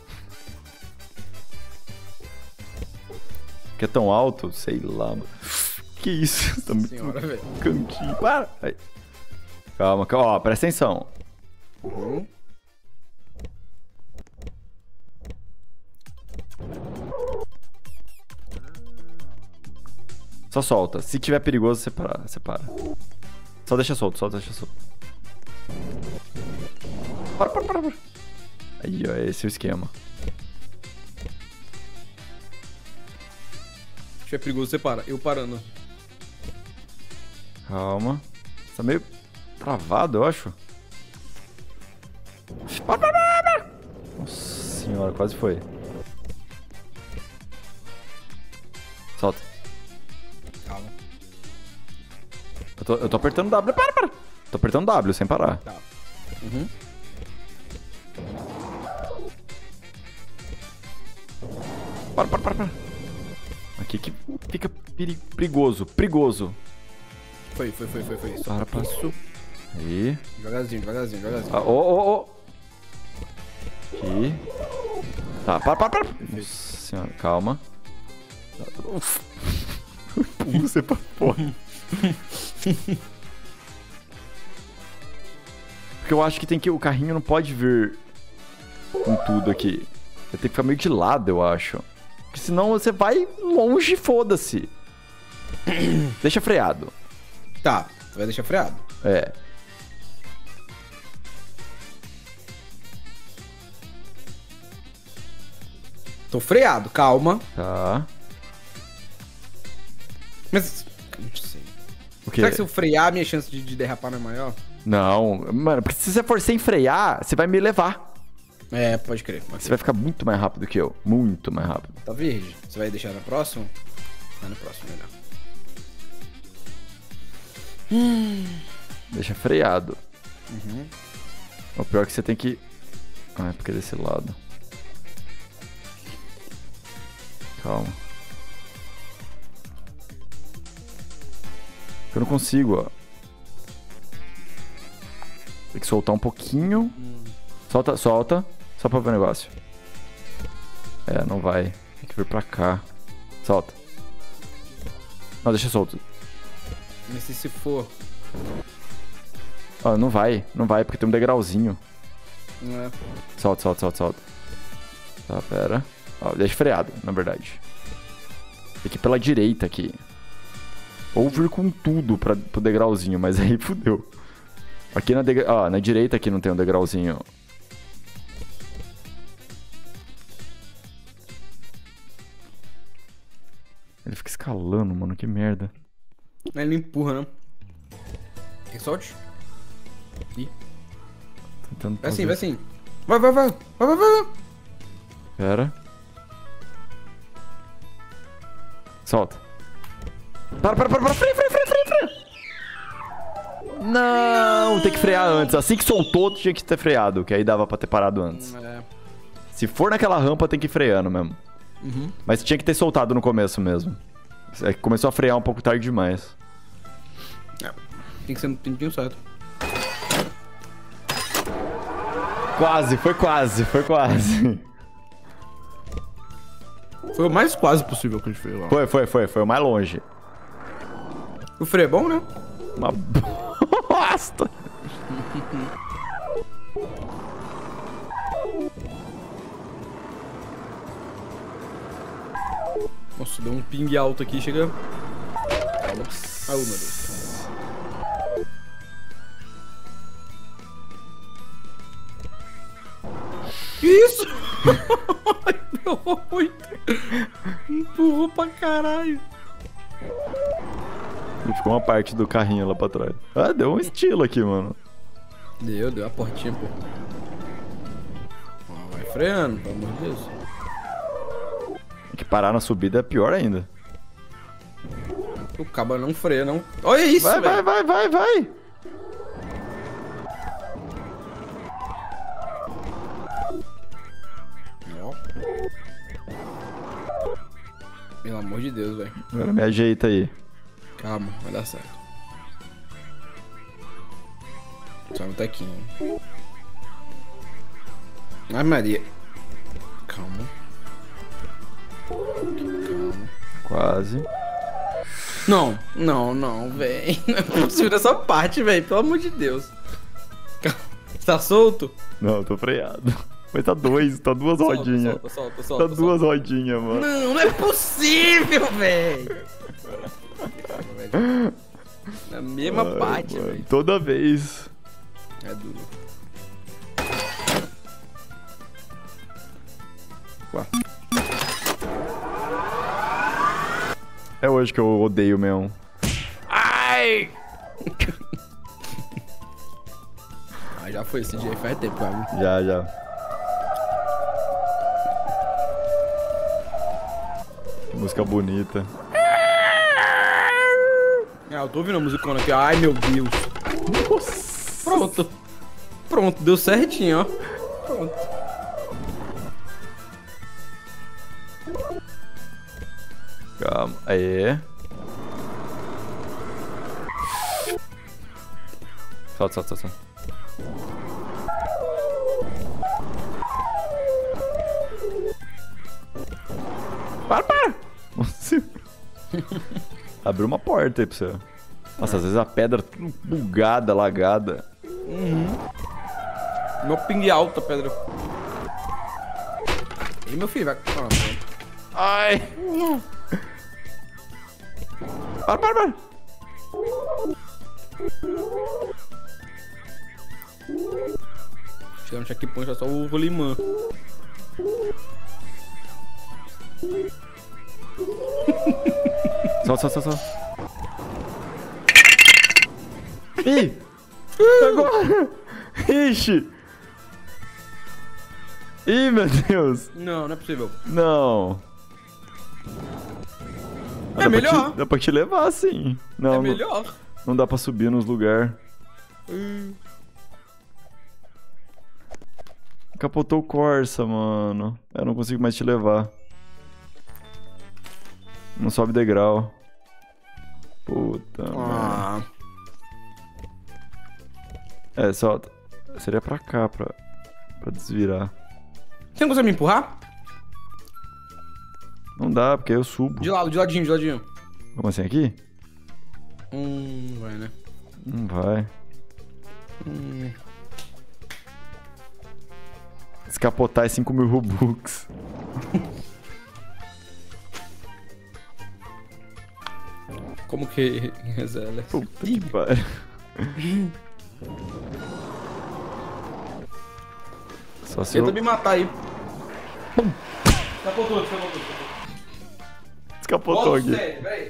S1: Que é tão alto? Sei lá, mano. Que isso? Tá muito
S2: Senhora, velho.
S1: cantinho. Para! Aí. Calma, calma. Ó, presta atenção.
S2: Uhum.
S1: Só solta. Se tiver perigoso, você para. Você para. Só deixa solto, só deixa solto. Para, para, para, para. Aí, ó, esse é o esquema.
S2: Se tiver perigoso, você para. Eu parando.
S1: Calma. Tá meio travado, eu acho. Para, para, para, para. Nossa senhora, quase foi. Solta.
S2: Calma.
S1: Eu tô, eu tô apertando W. Para, para. Tô apertando W sem parar.
S2: Tá. Uhum.
S1: Para, para, para, para. Aqui que fica peri- perigoso. Perigoso.
S2: Foi, foi, foi, foi, foi. Isso.
S1: Para, para.
S2: Isso.
S1: Aí.
S2: Devagarzinho, devagarzinho, devagarzinho.
S1: Ah, ô, ô, ô. Aqui. Tá, para, para, para. Nossa senhora, calma. Uf. Você pra fora. Porque eu acho que tem que. O carrinho não pode vir com tudo aqui. Vai ter que ficar meio de lado, eu acho. Porque senão você vai longe e foda-se. Deixa freado.
S2: Tá, você vai deixar freado.
S1: É.
S2: Tô freado, calma.
S1: Tá.
S2: Mas. Não sei.
S1: O quê?
S2: Será que se eu frear, minha chance de, de derrapar não é maior?
S1: Não, mano, porque se você for sem frear, você vai me levar.
S2: É, pode crer. Pode
S1: Você
S2: crer.
S1: vai ficar muito mais rápido que eu. Muito mais rápido.
S2: Tá verde. Você vai deixar no próximo? Ah, no próximo, melhor.
S1: Deixa freado.
S2: Uhum.
S1: O pior é que você tem que... Ah, é porque é desse lado. Calma. Eu não consigo, ó. Tem que soltar um pouquinho. Solta, solta. Só pra ver o negócio. É, não vai. Tem que vir pra cá. Solta. Não, deixa solto.
S2: Mas se se for.
S1: Ó, não vai. Não vai, porque tem um degrauzinho.
S2: Não é.
S1: Solta, solta, solta, solta. Tá, pera. Ó, deixa freado, na verdade. Tem que ir pela direita aqui. Ou vir com tudo pra, pro degrauzinho, mas aí fudeu. Aqui na, degra... ó, na direita aqui não tem um degrauzinho. Ele fica escalando, mano. Que merda.
S2: Ele não empurra, não. Quer que solte? Ih.
S1: Tentando
S2: Vai
S1: fazer...
S2: assim, vai assim. Vai, vai, vai. Vai, vai, vai.
S1: Pera. Solta. Para, para, para, para. Freia, freia, freia, freia, freia. Não, tem que frear antes. Assim que soltou, tinha que ter freado. Que aí dava pra ter parado antes.
S2: É.
S1: Se for naquela rampa, tem que ir freando mesmo.
S2: Uhum.
S1: Mas tinha que ter soltado no começo mesmo. É que começou a frear um pouco tarde demais.
S2: É. Tem que ser no tempinho certo.
S1: Quase, foi quase, foi quase.
S2: Foi o mais quase possível que a gente fez lá.
S1: Foi, foi, foi. Foi o mais longe.
S2: O freio é bom, né?
S1: Uma bosta.
S2: Nossa, deu um ping alto aqui, chega. Calma. Ai, meu Deus. Que isso? Empurrou muito. Empurrou pra caralho.
S1: E ficou uma parte do carrinho lá pra trás. Ah, deu um estilo aqui, mano.
S2: Deu, deu a portinha, pô. Ó, vai freando, pelo amor de Deus.
S1: Tem que parar na subida é pior ainda.
S2: O cabo não freia, não. Olha isso,
S1: Vai, vai,
S2: velho.
S1: vai, vai, vai.
S2: Ó. Pelo amor de Deus, velho.
S1: Agora me ajeita aí.
S2: Calma, vai dar certo. Só um tequinho. Ai, Maria. Calma. Calma.
S1: Quase.
S2: Não, não, não, velho. Não é possível nessa parte, velho. Pelo amor de Deus. Calma. Tá solto?
S1: Não, eu tô freado. Mas tá dois, tá duas
S2: Solta,
S1: rodinhas.
S2: solta, solta, solta,
S1: Tá duas
S2: solta.
S1: rodinhas, mano.
S2: Não, não é possível, velho. Na mesma
S1: Ai,
S2: parte,
S1: mano,
S2: velho.
S1: toda vez.
S2: É duro.
S1: Ué. É hoje que eu odeio mesmo. Ai!
S2: Ah, já foi esse dia aí faz tempo, cara.
S1: Já, já. Que música bonita.
S2: Ah, eu tô ouvindo a musicona aqui. Ai, meu Deus.
S1: Nossa.
S2: Pronto. Pronto, deu certinho, ó. Pronto.
S1: Calma. Aê. Solta, solta, solta. Para, para! Nossa. Abriu uma porta aí pra você. Nossa, às vezes a pedra tudo bugada, lagada.
S2: Meu ping alto, a pedra. E meu filho, vai. Ah, pronto.
S1: Ai! Para, para, para!
S2: Chegar no checkpoint é só o rolimã.
S1: Solta, solta, solta. Ih! Agora! Ixi! Ih, meu Deus!
S2: Não, não é possível.
S1: Não! Ah,
S2: É
S1: dá pra
S2: melhor.
S1: te- dá pra te levar, sim. Não,
S2: É
S1: não,
S2: melhor.
S1: não dá pra subir nos lugares.
S2: Hum.
S1: Capotou o Corsa, mano. Eu não consigo mais te levar. Não sobe degrau. Puta, merda.
S2: Ah.
S1: É, só... Seria pra cá, pra, pra desvirar.
S2: Você não consegue me empurrar?
S1: Não dá, porque aí eu subo.
S2: De lado, de ladinho, de ladinho.
S1: Como assim, aqui?
S2: Hum, vai, né?
S1: Não vai.
S2: Hum.
S1: Descapotar é cinco mil Robux.
S2: Como que rezela?
S1: Puta que pariu. Só se eu...
S2: Tenta me matar aí. Capotou, capotou.
S1: Descapotou aqui.
S2: Sério, peraí.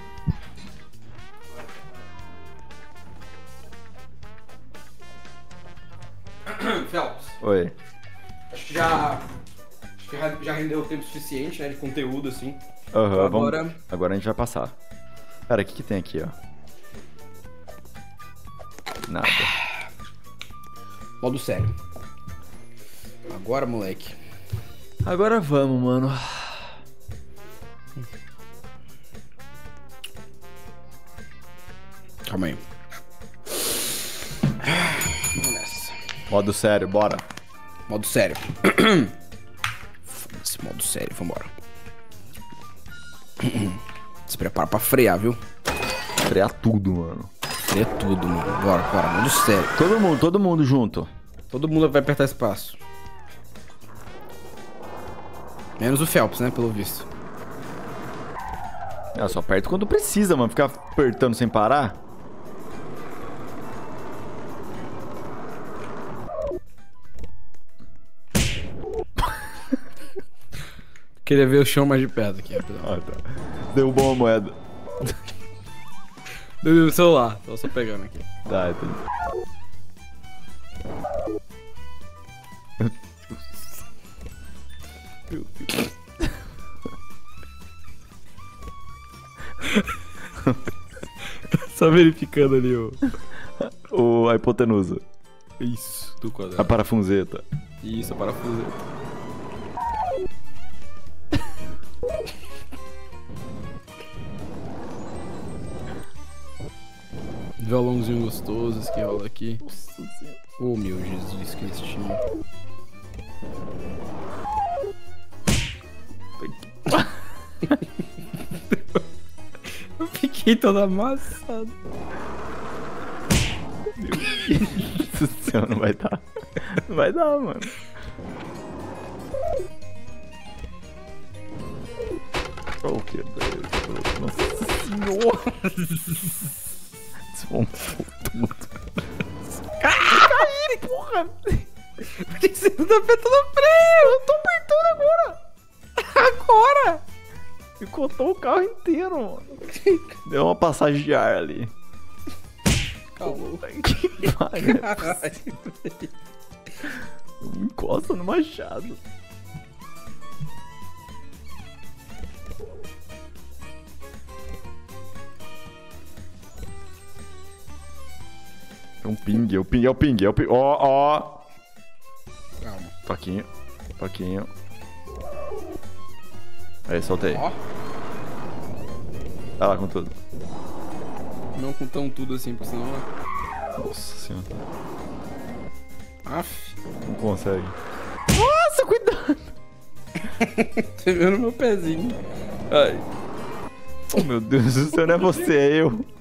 S2: Phelps.
S1: Oi.
S2: Acho que já. Acho que já, já rendeu tempo suficiente, né? De conteúdo, assim.
S1: Aham,
S2: Agora-
S1: vamos... Agora a gente vai passar. Pera, o que que tem aqui, ó? Nada.
S2: Modo sério. Agora, moleque.
S1: Agora vamos, mano.
S2: Calma aí. Vamos nessa.
S1: Modo sério, bora.
S2: Modo sério. Foda-se, modo sério, vambora. Se prepara pra frear, viu?
S1: Frear tudo, mano.
S2: Freia tudo, mano. Bora, bora, modo sério.
S1: Todo mundo, todo mundo junto.
S2: Todo mundo vai apertar espaço. Menos o Phelps, né? Pelo visto.
S1: É, só aperta quando precisa, mano. Ficar apertando sem parar.
S2: Queria ver o chão mais de perto aqui, rapidão.
S1: Ah, tá. Derrubou uma moeda.
S2: Deu no celular, tô só pegando aqui.
S1: Tá, entendi. Meu Deus.
S2: Só verificando ali o.
S1: O, a hipotenusa.
S2: Isso, do
S1: A
S2: quadrado.
S1: parafunzeta.
S2: Isso, a parafuso. Violãozinho gostoso esse que rola aqui.
S1: Nossa senhora.
S2: Oh, meu Jesus Cristinho. Eu fiquei todo amassado.
S1: Meu Deus do céu, não vai dar. Não vai dar, mano. Oh, que Deus. Nossa senhora. Desmontou tudo. Caí, porra.
S2: Por que você não tá apertando freio?
S1: Eu tô apertando agora.
S2: Agora!
S1: E cortou o carro inteiro, mano. Deu uma passagem de ar ali.
S2: Calma.
S1: Que pariu.
S2: Caralho.
S1: Encosta no machado. É um ping, é o ping, é o ping, é o ping. Ó, ó.
S2: Calma.
S1: Toquinho, toquinho. Aí, soltei.
S2: Ó.
S1: Vai lá com tudo.
S2: Não com tão tudo assim, porque senão.
S1: Nossa senhora.
S2: Aff.
S1: Não consegue. Nossa, cuidado.
S2: Você viu no meu pezinho. Ai.
S1: Oh, meu Deus do céu, não é você, é eu. Não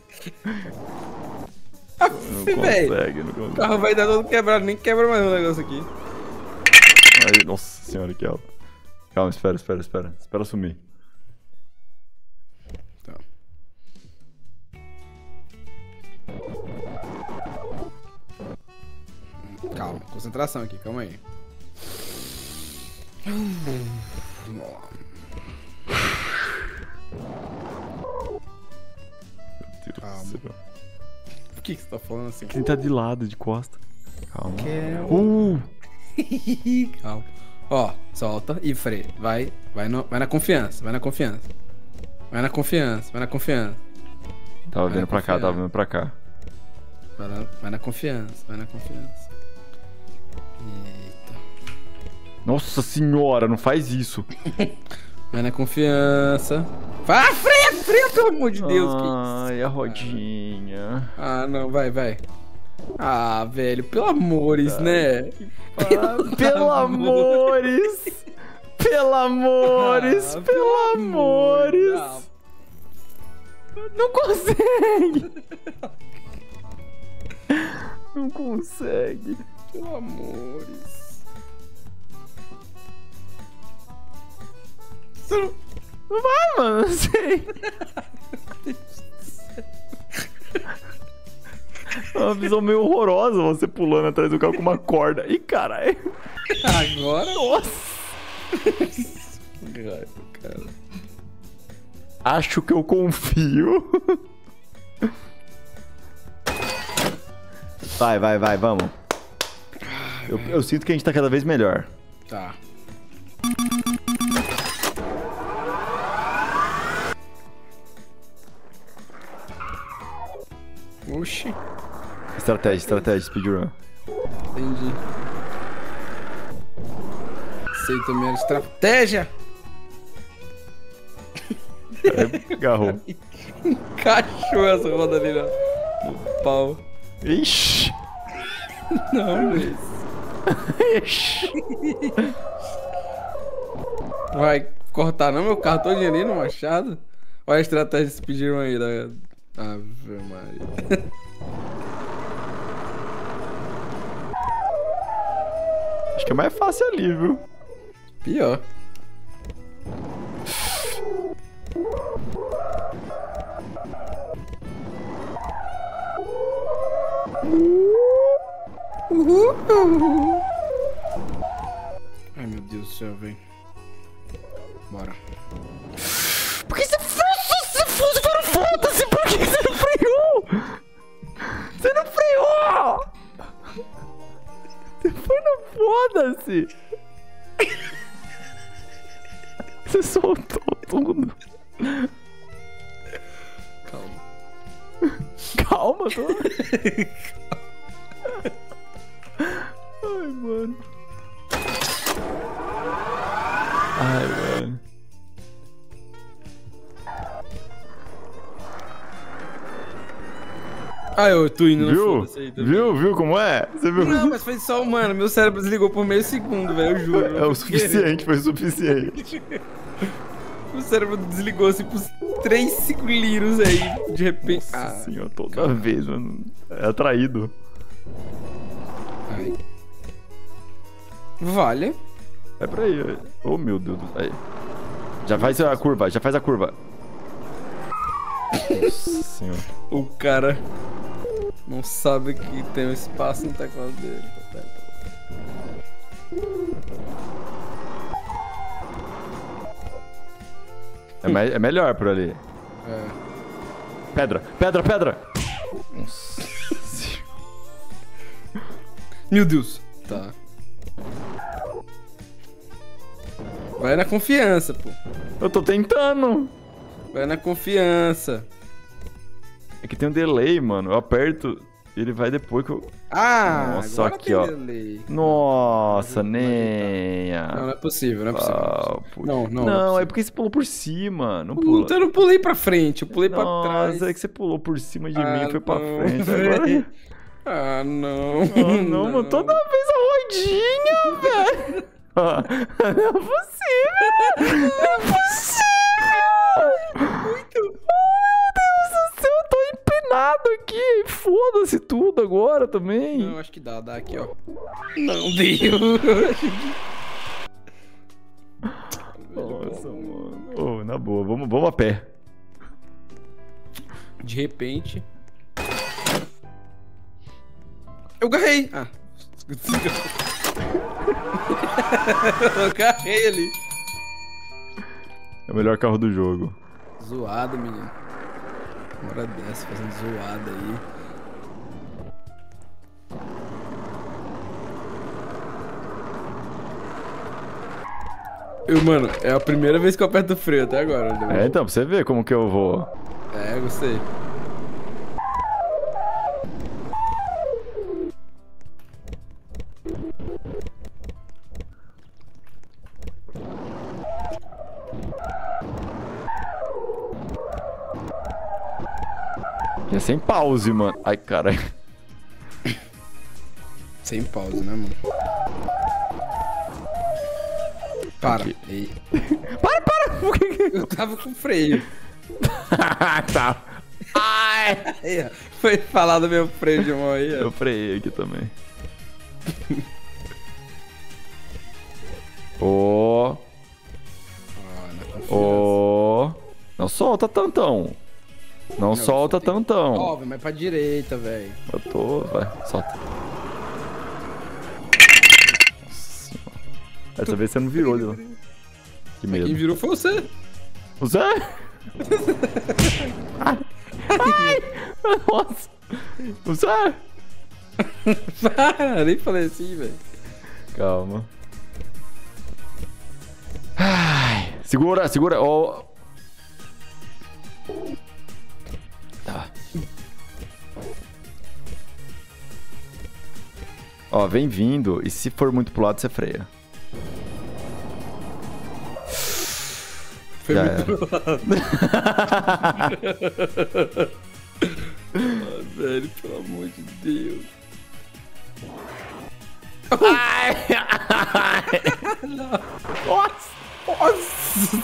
S2: Aff, velho.
S1: consegue, não
S2: O
S1: consegue.
S2: carro vai dar todo quebrado, nem quebra mais o negócio aqui.
S1: Aí, nossa senhora, que alto. Calma, espera, espera, espera. Espera sumir.
S2: Tá. Calma, concentração aqui, calma aí. Vamos lá.
S1: Meu Deus
S2: Calma.
S1: do céu.
S2: Por que, que você tá falando assim?
S1: Quem tá de lado, de costa? Calma.
S2: Quero...
S1: Uh!
S2: Calma. Ó, solta e freia. Vai, vai, no, vai na confiança, vai na confiança. Vai na confiança, vai na confiança.
S1: Tava
S2: Vai
S1: vindo
S2: na
S1: pra cá,
S2: confiança.
S1: tava vindo pra cá.
S2: Vai, na, vai na confiança, vai na confiança. Eita.
S1: Nossa senhora, não faz isso.
S2: Vai na confiança. Vai, ah, freia, freia, pelo amor de Deus. que isso?
S1: Ai, a rodinha.
S2: Ah, não, vai, vai. Ah, velho, pelo amores, né?
S1: Ah, pelo amores! Pelo amores!
S2: Ah,
S1: pelo amores!
S2: Ah,
S1: Não consegue! Não consegue.
S2: pelo amores. Você não...
S1: Não vai, mano, não sei. É uma visão meio horrorosa você pulando atrás do carro com uma corda. Ih, caralho.
S2: Agora?
S1: Nossa.
S2: Raiva, cara.
S1: Acho que eu confio. Vai, vai, vai, vamos. Eu, eu sinto que a gente tá cada vez melhor.
S2: Tá. Oxi.
S1: Estratégia, estratégia, speedrun.
S2: Entendi. Sei também a estratégia.
S1: É, agarrou.
S2: Encaixou as rodas ali no, no pau.
S1: Ixi.
S2: Não, Luiz.
S1: Ixi.
S2: Vai cortar não meu carro todo ali no machado? Olha a estratégia de speedrun aí da... Ave Maria.
S1: Acho que é mais fácil ali, viu?
S2: Pior. Uhul. Ai meu Deus do céu, velho. Bora.
S1: Por que você você foi para foda-se? Por que você não freou? Você não freou! Você foi no foda-se! Você soltou tudo.
S2: Calma.
S1: Calma, tô. Ai, mano. Ai, mano.
S2: Ah, eu tô indo no
S1: Viu?
S2: foda-se aí também.
S1: Viu? Viu como é? Você viu?
S2: Não, mas foi só, mano, meu cérebro desligou por meio segundo, velho, eu juro.
S1: É o suficiente, foi o suficiente.
S2: O cérebro desligou assim por três segundos aí, de repente.
S1: Nossa
S2: Ah,
S1: senhora, toda vez, mano. É atraído.
S2: ai. Vale.
S1: Vai pra aí, velho. Oh, meu Deus. Aí. Já faz a curva, já faz a curva. Nossa senhora.
S2: O cara não sabe que tem um espaço no teclado dele.
S1: É, me é melhor por ali.
S2: É.
S1: Pedra, pedra, pedra! Nossa senhora.
S2: Meu Deus. Tá. Vai na confiança, pô.
S1: Eu tô tentando.
S2: Vai na confiança.
S1: É que tem um delay, mano. Eu aperto e ele vai depois que eu...
S2: Ah,
S1: Nossa,
S2: agora
S1: aqui,
S2: tem
S1: ó.
S2: delay.
S1: Nossa,
S2: Não,
S1: Nenha.
S2: não é possível, não é possível.
S1: Ah, pu-
S2: Não, não,
S1: Não,
S2: não é
S1: é porque você pulou por cima. Não
S2: possível.
S1: pula.
S2: Eu não pulei pra frente, eu pulei pra
S1: Nossa,
S2: trás.
S1: é que você pulou por cima de
S2: Ah,
S1: mim e foi pra
S2: não,
S1: frente.
S2: velho.
S1: Agora...
S2: Ah, não.
S1: Oh, não, mano. Toda vez a rodinha, velho. Ah, não é possível. Não é possível.
S2: Muito.
S1: Meu Deus do céu, eu tô empinado aqui. Foda-se tudo agora também.
S2: Não, acho que dá, dá aqui, ó. Não deu.
S1: Nossa, mano. Oh, na boa, vamos, vamos a pé.
S2: De repente. Eu garrei! Ah. Eu garrei ali.
S1: É o melhor carro do jogo.
S2: Zoado, menino. Uma hora dessa, fazendo zoada aí. Eu, mano, é a primeira vez que eu aperto o freio até agora. Né?
S1: É, então, pra você ver como que eu vou.
S2: É, gostei.
S1: E é sem pause, mano. Ai, caralho.
S2: Sem pausa, né, mano? Para.
S1: Aqui.
S2: Ei.
S1: Para, para! Por que que...
S2: Eu tava com freio.
S1: Tá. Ai!
S2: Aí, ó. Foi falar do meu freio de mão aí, ó.
S1: Eu freiei aqui também. Ô.
S2: Ah, na confiança.
S1: Ô. Não solta tantão. Não, solta tantão.
S2: Óbvio, mas pra direita, velho.
S1: Eu tô. Vai, solta. Nossa senhora. Dessa vez você não virou, Lilo. Que
S2: Quem
S1: medo.
S2: virou foi você.
S1: Você? Ai! Ai! Nossa! Usar!
S2: Para, nem falei assim, velho.
S1: Calma. Ai! Segura, segura! Oh. Tá. Ó, vem vindo. E se for muito pro lado, você freia.
S2: Foi
S1: Já
S2: muito
S1: era.
S2: pro lado. Ah, velho, pelo amor de Deus.
S1: Ai! Ai! Nossa! Nossa!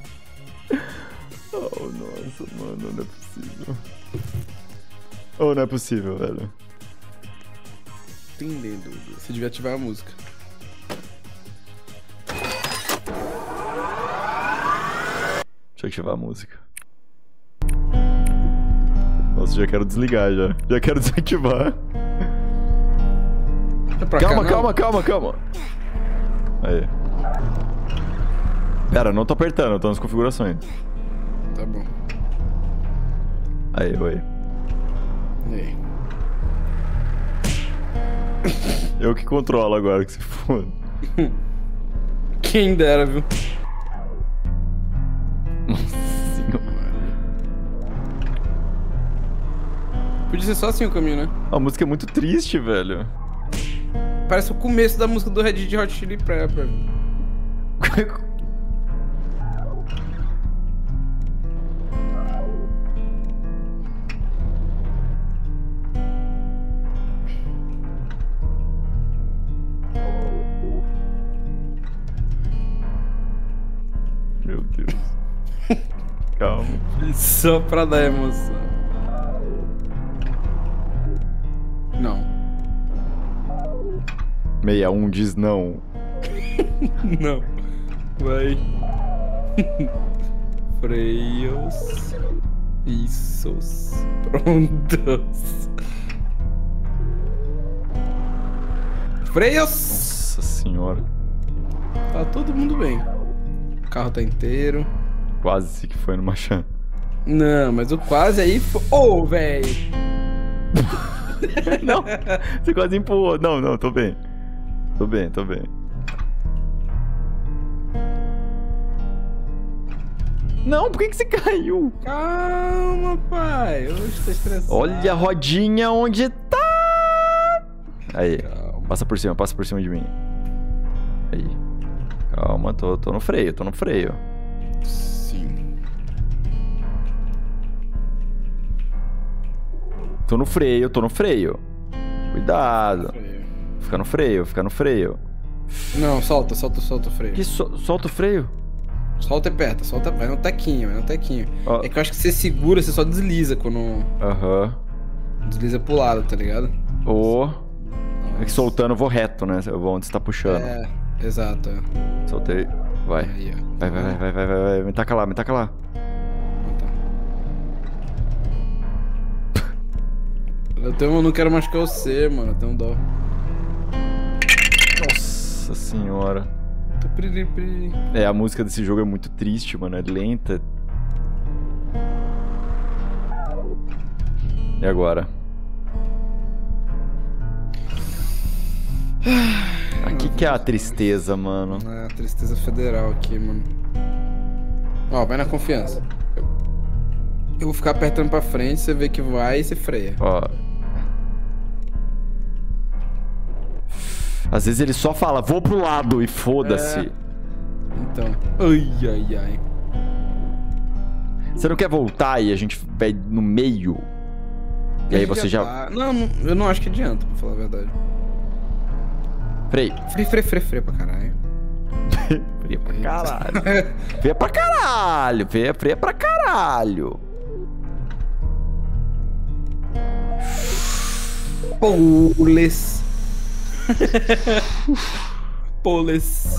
S1: Oh, nossa, mano, não é possível. Oh, não é possível, velho.
S2: Entendendo, você devia ativar a música.
S1: Deixa eu ativar a música. Nossa, já quero desligar já. Já quero desativar.
S2: É pra
S1: Calma,
S2: cá,
S1: calma, calma, calma. Aí. Pera, não tô apertando, eu tô nas configurações.
S2: Tá bom.
S1: Aí, oi.
S2: E aí?
S1: Eu que controlo agora, que se foda.
S2: Quem dera, viu?
S1: Nossa senhora.
S2: Podia ser só assim o caminho, né?
S1: A música é muito triste, velho.
S2: Parece o começo da música do Red Hot Chili Pepper.
S1: Meu Deus. Calma.
S2: Só pra dar emoção. Não.
S1: sessenta e um diz não.
S2: Não. Vai. Freios. Issos. Prontos. Freios!
S1: Nossa senhora.
S2: Tá todo mundo bem. O carro tá inteiro.
S1: Quase que foi no Machan.
S2: Não, mas o quase aí foi... Ô, oh, véi!
S1: Não, você quase empurrou. Não, não, tô bem. Tô bem, tô bem. Não, por que que você caiu?
S2: Calma, pai. Hoje tá estressado.
S1: Olha a rodinha onde tá. Aí,
S2: Calma.
S1: passa por cima, passa por cima de mim. Aí. Calma, tô, tô no freio, tô no freio.
S2: Sim.
S1: Tô no freio, tô no freio. Cuidado.
S2: Freio.
S1: Fica no freio, fica no freio.
S2: Não, solta, solta, solta o freio.
S1: Que so- solta o freio?
S2: Solta e aperta, solta, vai no tequinho, vai no tequinho.
S1: Ó.
S2: É que eu acho que você segura, você só desliza quando
S1: Aham.
S2: desliza pro lado, tá ligado?
S1: Ô. É que soltando eu vou reto, né? Eu vou onde você tá puxando.
S2: É, exato. É.
S1: Soltei. Vai.
S2: Aí, ó.
S1: Vai, vai, vai, vai, vai, vai, vai. Me taca lá, me taca lá.
S2: Ah, tá. Eu, tenho, eu não quero machucar você, mano. Eu tenho um dó.
S1: Nossa senhora.
S2: Tô piriri, piriri.
S1: É, a música desse jogo é muito triste, mano. É lenta. E agora? Aqui que é a tristeza, mano.
S2: É, tristeza federal aqui, mano. Ó, vai na confiança. Eu, eu vou ficar apertando pra frente, você vê que vai e você freia.
S1: Ó. Às vezes ele só fala, vou pro lado e foda-se.
S2: É. Então. Ai, ai, ai.
S1: Você não quer voltar e a gente vai no meio? E aí você já...
S2: Tá... Não, não, eu não acho que adianta, pra falar a verdade.
S1: Freio.
S2: Freia, freia, freia, freia pra caralho.
S1: Freia pra caralho. Freia pra caralho. Freia, freia pra caralho.
S2: Poles. Poles.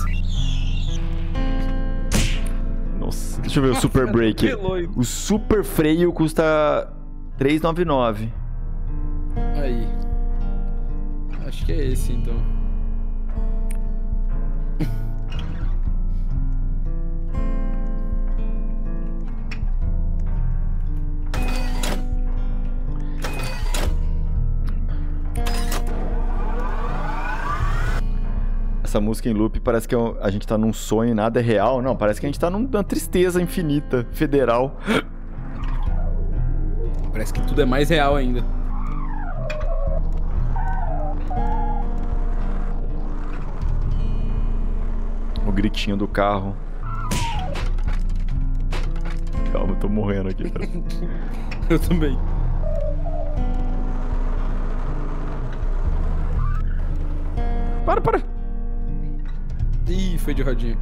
S1: Nossa, deixa eu ver o super break. O super freio custa três reais e noventa e nove centavos.
S2: Aí. Acho que é esse, então.
S1: essa música em loop parece que a gente tá num sonho e nada é real. Não, parece que a gente tá numa tristeza infinita, federal.
S2: Parece que tudo é mais real ainda.
S1: O gritinho do carro. Calma, eu tô morrendo aqui, cara.
S2: Eu também.
S1: Para, para!
S2: Ih, foi de rodinha.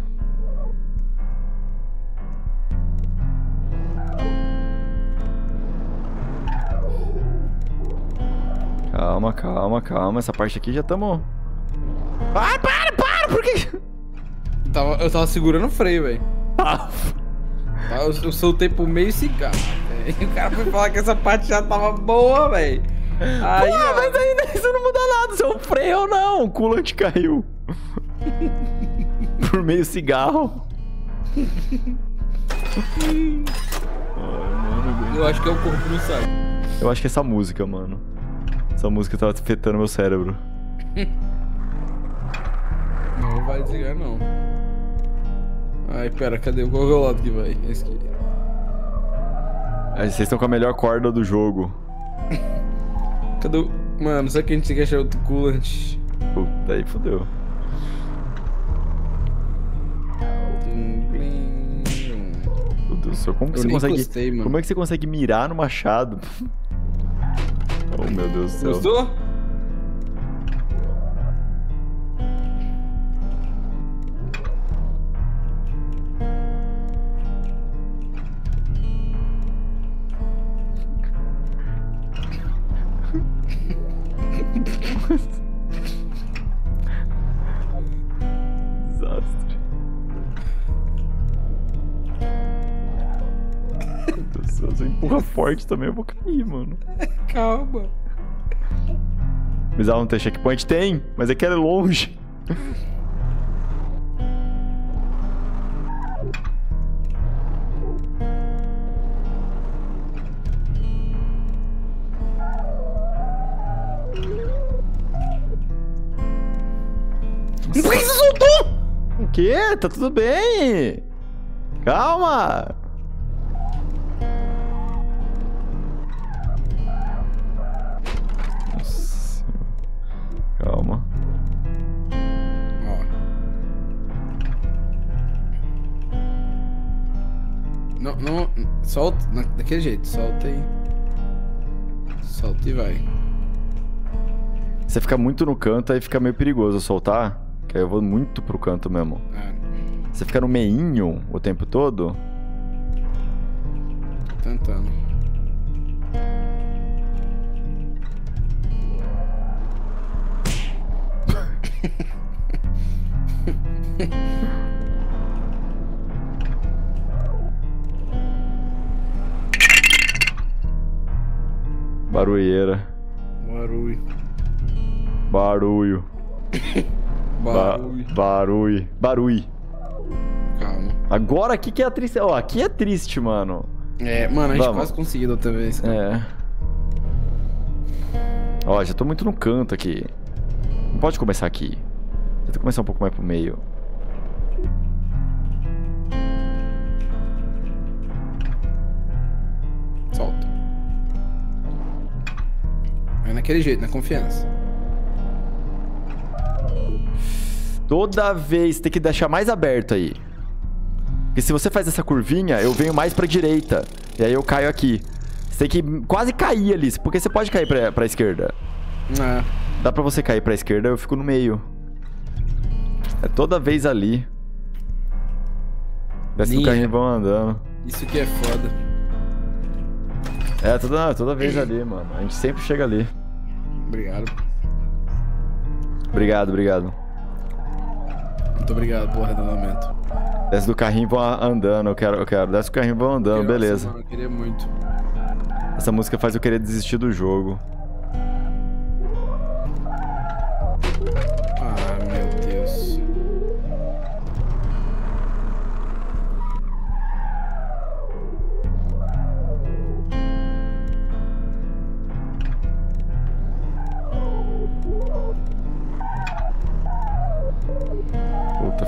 S1: Calma, calma, calma. Essa parte aqui já estamos... Para, para, para! Por quê?
S2: Eu tava, eu tava segurando o freio, velho.
S1: Ah.
S2: Eu, eu soltei por meio cigarro. Véio. O cara foi falar que essa parte já tava boa, velho. Aí,
S1: Pô,
S2: ó.
S1: mas ainda isso não muda nada. Se é um freio ou não. O coolant caiu. Por meio cigarro. Ai, mano,
S2: Eu acho que é o corpo no saco.
S1: eu acho que é essa música, mano. Essa música tá afetando meu cérebro.
S2: Não vai desligar, não. Ai, pera, cadê? Qual é o lado que vai? Esse aqui.
S1: Aí vocês estão com a melhor corda do jogo.
S2: Cadê o... Mano, será que a gente tem que achar outro coolant?
S1: Puta, aí fodeu. Meu Deus do céu, como que
S2: Eu
S1: você
S2: nem
S1: consegue...
S2: encostei, mano.
S1: Como é que você consegue mirar no machado? Oh, meu Deus do céu.
S2: Gostou?
S1: Desastre. Meu Deus do céu, se eu empurrar forte também eu vou cair, mano.
S2: Calma.
S1: Bizarro não tem checkpoint? Tem, mas é que é longe. Por que você soltou? O quê? Tá tudo bem. Calma. Nossa. Calma.
S2: Ó. Não, não, solta, na- daquele jeito, solta aí. Solta e vai.
S1: Você fica muito no canto, aí fica meio perigoso soltar. Que aí eu vou muito pro canto mesmo.
S2: Ah,
S1: Você fica no meinho o tempo todo?
S2: tô tentando.
S1: Barulheira.
S2: Barulho.
S1: Barulho. Ba
S2: Barulho.
S1: barulho. Barulho.
S2: Calma.
S1: Agora aqui que é a triste. Ó, aqui é triste, mano.
S2: É, mano, a gente
S1: Vamos.
S2: quase conseguiu da outra vez.
S1: É. Ó, já tô muito no canto aqui. Não pode começar aqui. Tenta começar um pouco mais pro meio.
S2: Solta. É naquele jeito, na confiança.
S1: Toda vez tem que deixar mais aberto aí. Porque se você faz essa curvinha, eu venho mais pra direita. E aí eu caio aqui. Você tem que quase cair ali, porque você pode cair pra, pra esquerda.
S2: Ah,
S1: Dá pra você cair pra esquerda, eu fico no meio. É toda vez ali. Desce do
S2: Ninja.
S1: carrinho e vão andando.
S2: isso aqui é foda.
S1: É, toda, toda vez ali, mano. A gente sempre chega ali.
S2: Obrigado.
S1: Obrigado, obrigado.
S2: Muito obrigado pelo arredondamento.
S1: Desce do carrinho e vão andando, eu quero, eu quero. Desce do carrinho e vão andando,
S2: Nossa,
S1: beleza.
S2: Mano, eu queria muito.
S1: Essa música faz eu querer desistir do jogo.
S2: Ah, meu Deus.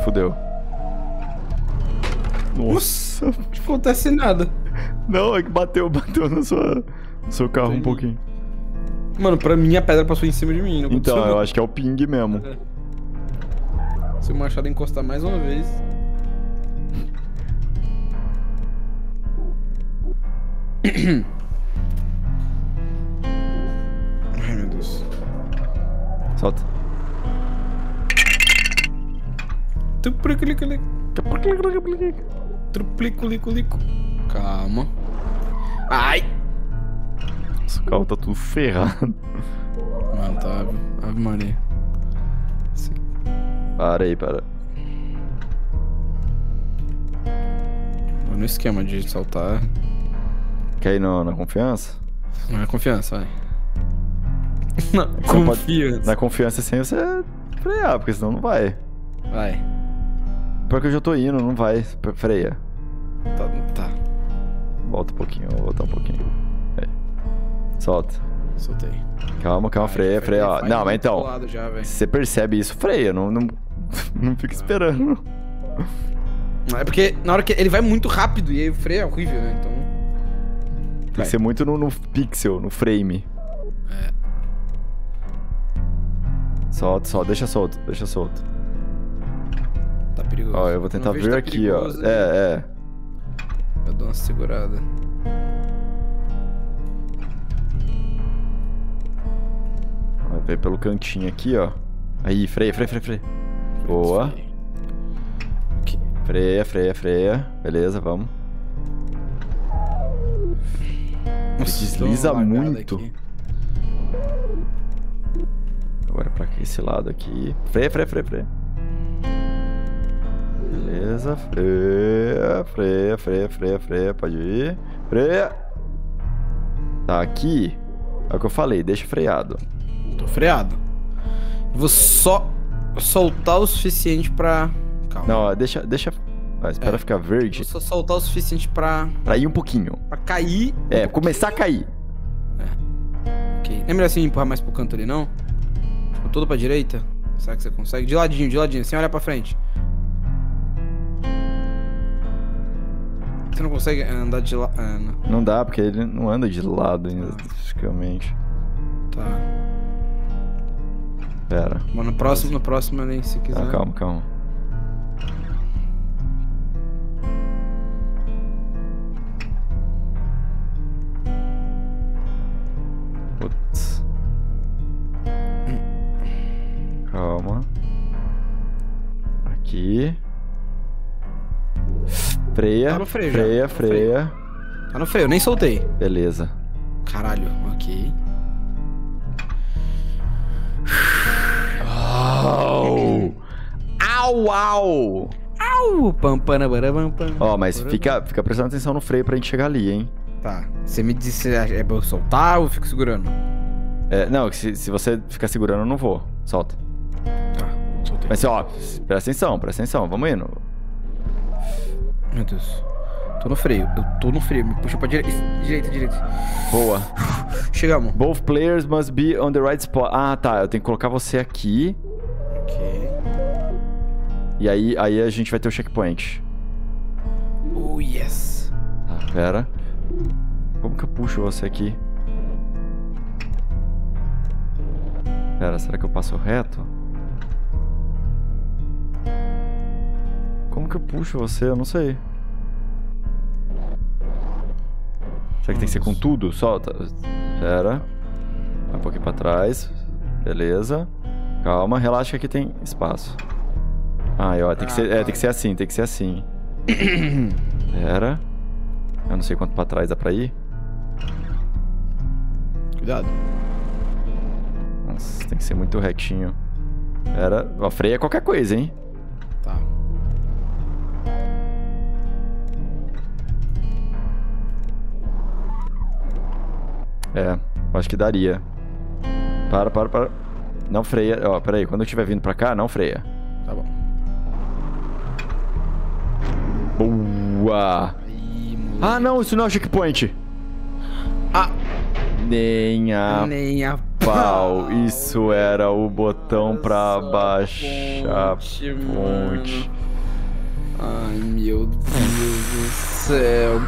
S1: fudeu. Nossa.
S2: Não acontece nada.
S1: Não, é que bateu, bateu no, sua, no seu carro
S2: Entendi.
S1: um pouquinho.
S2: Mano, pra mim a pedra passou em cima de mim. Não
S1: Então,
S2: aconteceu
S1: eu
S2: nada.
S1: acho que é o ping mesmo.
S2: Se o machado encostar mais uma vez... Ai, meu Deus.
S1: Solta.
S2: Trupliculiculico. Trupliculiculico. Calma. Ai!
S1: Nossa, o carro tá tudo ferrado.
S2: Mano, tá... Ave Maria. Esse-
S1: Para aí, para.
S2: No esquema de saltar.
S1: Quer ir no, na confiança?
S2: Não é confiança, vai. Não,
S1: Você não pode-
S2: confiança.
S1: Na confiança sem você frear, porque senão não vai.
S2: Vai.
S1: Pior que eu já tô indo, não vai. Freia.
S2: Tá, tá.
S1: Volta um pouquinho, vou voltar um pouquinho. Aí. Solta.
S2: Soltei.
S1: Calma, calma,
S2: Ah,
S1: freia,
S2: já
S1: freia. Ó.
S2: faz
S1: Não, mas
S2: muito
S1: então.
S2: lado já, velho.
S1: Se você percebe isso, freia. Não, não, não fica esperando.
S2: É porque na hora que ele vai muito rápido e aí o freio é horrível, né? Então.
S1: Tem
S2: Vai.
S1: que ser muito no, no pixel, no frame.
S2: É.
S1: Solta, solta, deixa solto, deixa solto.
S2: Tá perigoso.
S1: Ó, eu vou tentar
S2: Não vejo
S1: ver
S2: tá
S1: aqui, ó.
S2: perigoso, né?
S1: É, é.
S2: Eu dou uma segurada.
S1: Vai ver pelo cantinho aqui, ó. Aí, freia, freia, freia, freia. Boa.
S2: Aqui.
S1: Freia, freia, freia. Beleza, vamos.
S2: Nossa,
S1: desliza
S2: deu uma lagada
S1: muito.
S2: aqui.
S1: Agora pra esse lado aqui. Freia, freia, freia, freia. Beleza, freia, freia, freia, freia, freia. Pode ir. Freia. Tá aqui. É o que eu falei, deixa freado.
S2: Tô freado. Vou só soltar o suficiente pra... Calma.
S1: Não, ó, deixa, deixa... Ah, espera
S2: É.
S1: ficar verde.
S2: Vou só soltar o suficiente pra,
S1: Pra ir um pouquinho.
S2: pra cair.
S1: É, começar a cair.
S2: Ok. Não é melhor assim empurrar mais pro canto ali, não? Tipo, todo pra direita? Será que você consegue? De ladinho, de ladinho, sem olhar pra frente. Você não consegue andar de lado? Ah, não.
S1: Não dá, porque ele não anda de lado ainda, especificamente.
S2: Tá.
S1: Pera.
S2: Bom, no próximo, no próximo nem se quiser.
S1: Tá, calma, calma. Putz. Calma. Aqui. Freia,
S2: Tá no freio já,
S1: freia,
S2: tá no
S1: freia.
S2: Tá no freio, nem soltei.
S1: Beleza.
S2: Caralho, ok.
S1: Au! Au, au!
S2: Au! Pam, pana, bara, pam, pam.
S1: Ó, mas fica, fica prestando atenção no freio pra gente chegar ali, hein?
S2: Tá. Você me disse é pra eu soltar ou eu fico segurando?
S1: É, não, se, se você ficar segurando, eu não vou. Solta.
S2: Tá, soltei.
S1: Mas, ó, presta atenção, presta atenção. Vamos indo.
S2: Meu Deus. Tô no freio, eu tô no freio. Me puxa pra direita, direita, direita.
S1: Boa.
S2: Chegamos.
S1: Both players must be on the right spot. Ah, tá. Eu tenho que colocar você aqui.
S2: Ok.
S1: E aí, aí a gente vai ter o checkpoint.
S2: Oh, yes.
S1: Tá, pera. Como que eu puxo você aqui? Pera, será que eu passo reto? Como que eu puxo você? Eu não sei. Será que tem que ser com tudo? Solta. Pera. Vai um pouquinho pra trás. Beleza. Calma, relaxa que aqui tem espaço. Ah, ó, tem que
S2: Ah,
S1: ser, é,
S2: tá.
S1: tem que ser assim, tem que ser assim. Pera. Eu não sei quanto pra trás dá pra ir.
S2: Cuidado.
S1: Nossa, tem que ser muito retinho. Pera. Ó, freia qualquer coisa, hein?
S2: Tá.
S1: É, acho que daria. Para, para, para. Não freia. Ó, pera aí. Quando eu estiver vindo pra cá, não freia.
S2: Tá bom.
S1: Boa!
S2: Aí,
S1: Ah, não, isso não é o checkpoint.
S2: Ah,
S1: Nem a
S2: nem a
S1: Pau, isso era o botão pra baixar a
S2: ponte,
S1: ponte.
S2: Ai, meu Deus do céu.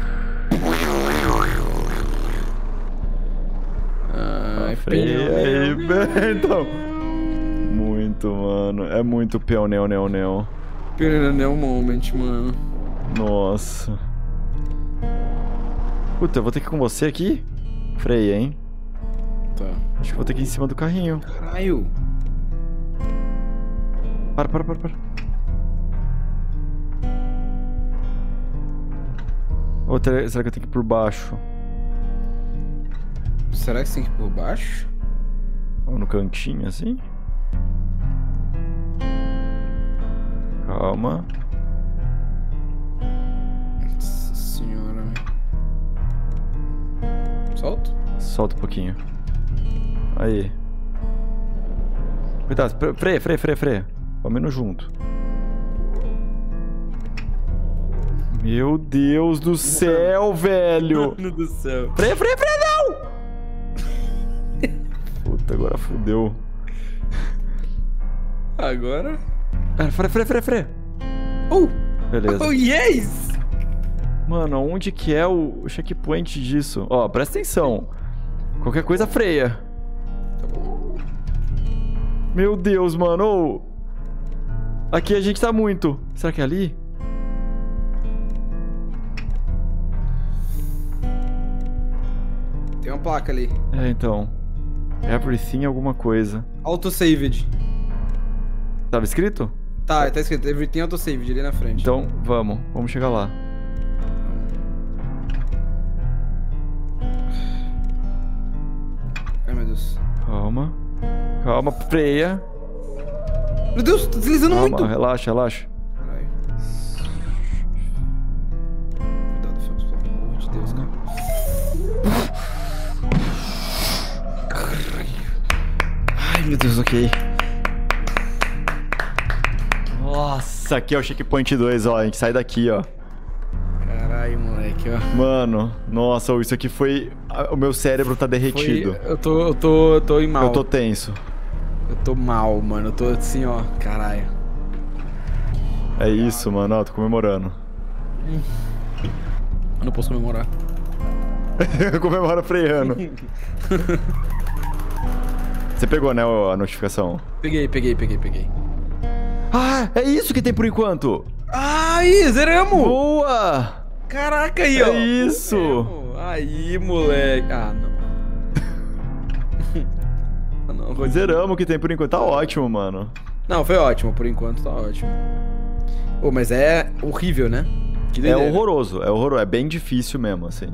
S2: Ai,
S1: Freia aí,
S2: pneu.
S1: então. Muito, mano. É muito peão, neo, neo, neo.
S2: Pneu moment, mano.
S1: Nossa. Puta, eu vou ter que ir com você aqui? Freia, hein?
S2: Tá.
S1: Acho que vou ter que ir em cima do carrinho.
S2: Caralho.
S1: Para, para, para, para. Ou ter- será que eu tenho que ir por baixo?
S2: Será que você tem que ir por baixo?
S1: Ou no cantinho, assim? Calma.
S2: Nossa senhora. Solta?
S1: Solta um pouquinho. Aí. Cuidado, fre- freia, freia, freia, freia. Vamos indo junto. Meu Deus do céu, velho!
S2: Mano do céu.
S1: Freia, freia, freia, não! Puta, agora fudeu.
S2: Agora?
S1: Ah, freia, freia, freia, freia.
S2: Oh!
S1: Beleza.
S2: Oh, yes!
S1: Mano, onde que é o checkpoint disso? Ó, presta atenção. Qualquer coisa freia.
S2: Tá bom.
S1: Meu Deus, mano. Ô. Aqui a gente tá muito. Será que é ali?
S2: Tem uma placa ali.
S1: É, então. Everything alguma coisa.
S2: Autosaved.
S1: Tava escrito?
S2: Tá, tá escrito Everything Autosaved ali na frente.
S1: Então, vamos. Vamos chegar lá.
S2: Ai, meu Deus.
S1: Calma. Calma, freia.
S2: Meu Deus, tô deslizando
S1: Calma,
S2: muito.
S1: relaxa, relaxa.
S2: Caralho. Cuidado, Phelps, pelo amor de Deus, cara.
S1: Ai, meu Deus, ok. Nossa, aqui é o checkpoint dois, ó. A gente sai daqui, ó.
S2: Caralho, moleque, ó.
S1: Mano, nossa, isso aqui foi... O meu cérebro tá derretido.
S2: Foi- Eu tô, eu tô, eu tô em mal.
S1: Eu tô tenso.
S2: Eu tô mal, mano. Eu tô assim, ó. Caralho.
S1: É isso, mano. Ó, tô comemorando.
S2: Eu não posso comemorar.
S1: Comemora freando. Você pegou, né, a notificação?
S2: Peguei, peguei, peguei, peguei.
S1: Ah, é isso que tem por enquanto.
S2: Aí, zeramos!
S1: Boa!
S2: Caraca, aí,
S1: É
S2: ó.
S1: isso.
S2: Zeramos. Aí, moleque. Ah, não. ah, não. Rodrigo.
S1: Zeramos o que tem por enquanto. Tá ótimo, mano.
S2: Não, foi ótimo. Por enquanto, tá ótimo. Pô, mas é horrível, né? Que
S1: É
S2: doideira.
S1: horroroso, é horroroso. É bem difícil mesmo, assim.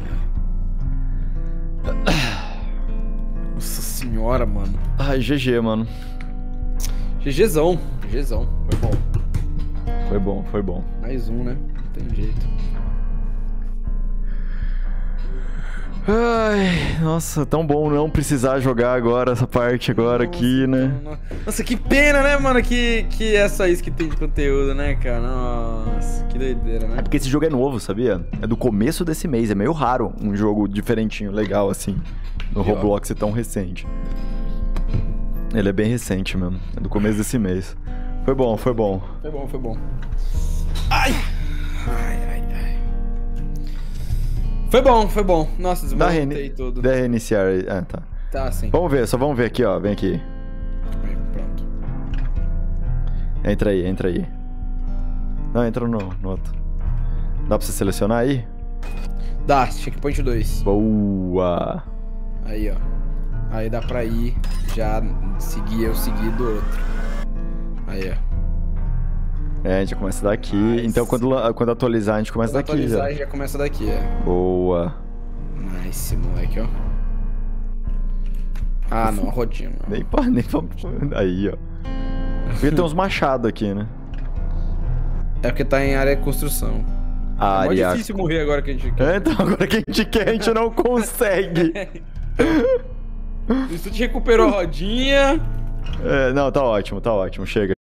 S2: Nossa senhora, mano.
S1: Ai, G G, mano.
S2: GGzão. GGzão. Foi bom.
S1: Foi bom, foi bom.
S2: Mais um, né? Não tem jeito.
S1: Ai, nossa, tão bom não precisar jogar agora essa parte agora aqui, né?
S2: Nossa, que pena, né, mano? Que, que é só isso que tem de conteúdo, né, cara? Nossa, que doideira, né?
S1: É porque esse jogo é novo, sabia? É do começo desse mês. É meio raro um jogo diferentinho, legal, assim, no
S2: Pior.
S1: Roblox ser tão recente. Ele é bem recente mesmo. É do começo desse mês. Foi bom, foi bom.
S2: Foi bom, foi bom. Ai! Ai, ai, ai. Foi bom, foi bom. Nossa,
S1: Dá,
S2: desmontei
S1: reini...
S2: tudo.
S1: Dá reiniciar aí. Ah, tá.
S2: Tá, sim.
S1: Vamos ver, só vamos ver aqui, ó. Vem aqui.
S2: Pronto.
S1: Entra aí, entra aí. Não, entra no, no outro. Dá pra você selecionar aí?
S2: Dá, checkpoint dois.
S1: Boa!
S2: Aí, ó. Aí dá pra ir já seguir eu seguir do outro. Aí, ó.
S1: É, a gente começa daqui.
S2: Nice.
S1: Então quando, la- quando atualizar, a gente começa
S2: Quando
S1: daqui
S2: atualizar,
S1: já.
S2: já começa daqui, é.
S1: Boa.
S2: Nice, moleque, ó. Ah, não, a rodinha, não.
S1: Nem pra, nem pra... Aí, ó. Porque tem uns machados aqui, né?
S2: É porque tá em área de construção. É mó
S1: Área.
S2: difícil morrer agora que a gente
S1: É,
S2: quer.
S1: então agora que a gente quer, a gente não consegue.
S2: Isso te recuperou a rodinha.
S1: É, não, tá ótimo, tá ótimo. Chega.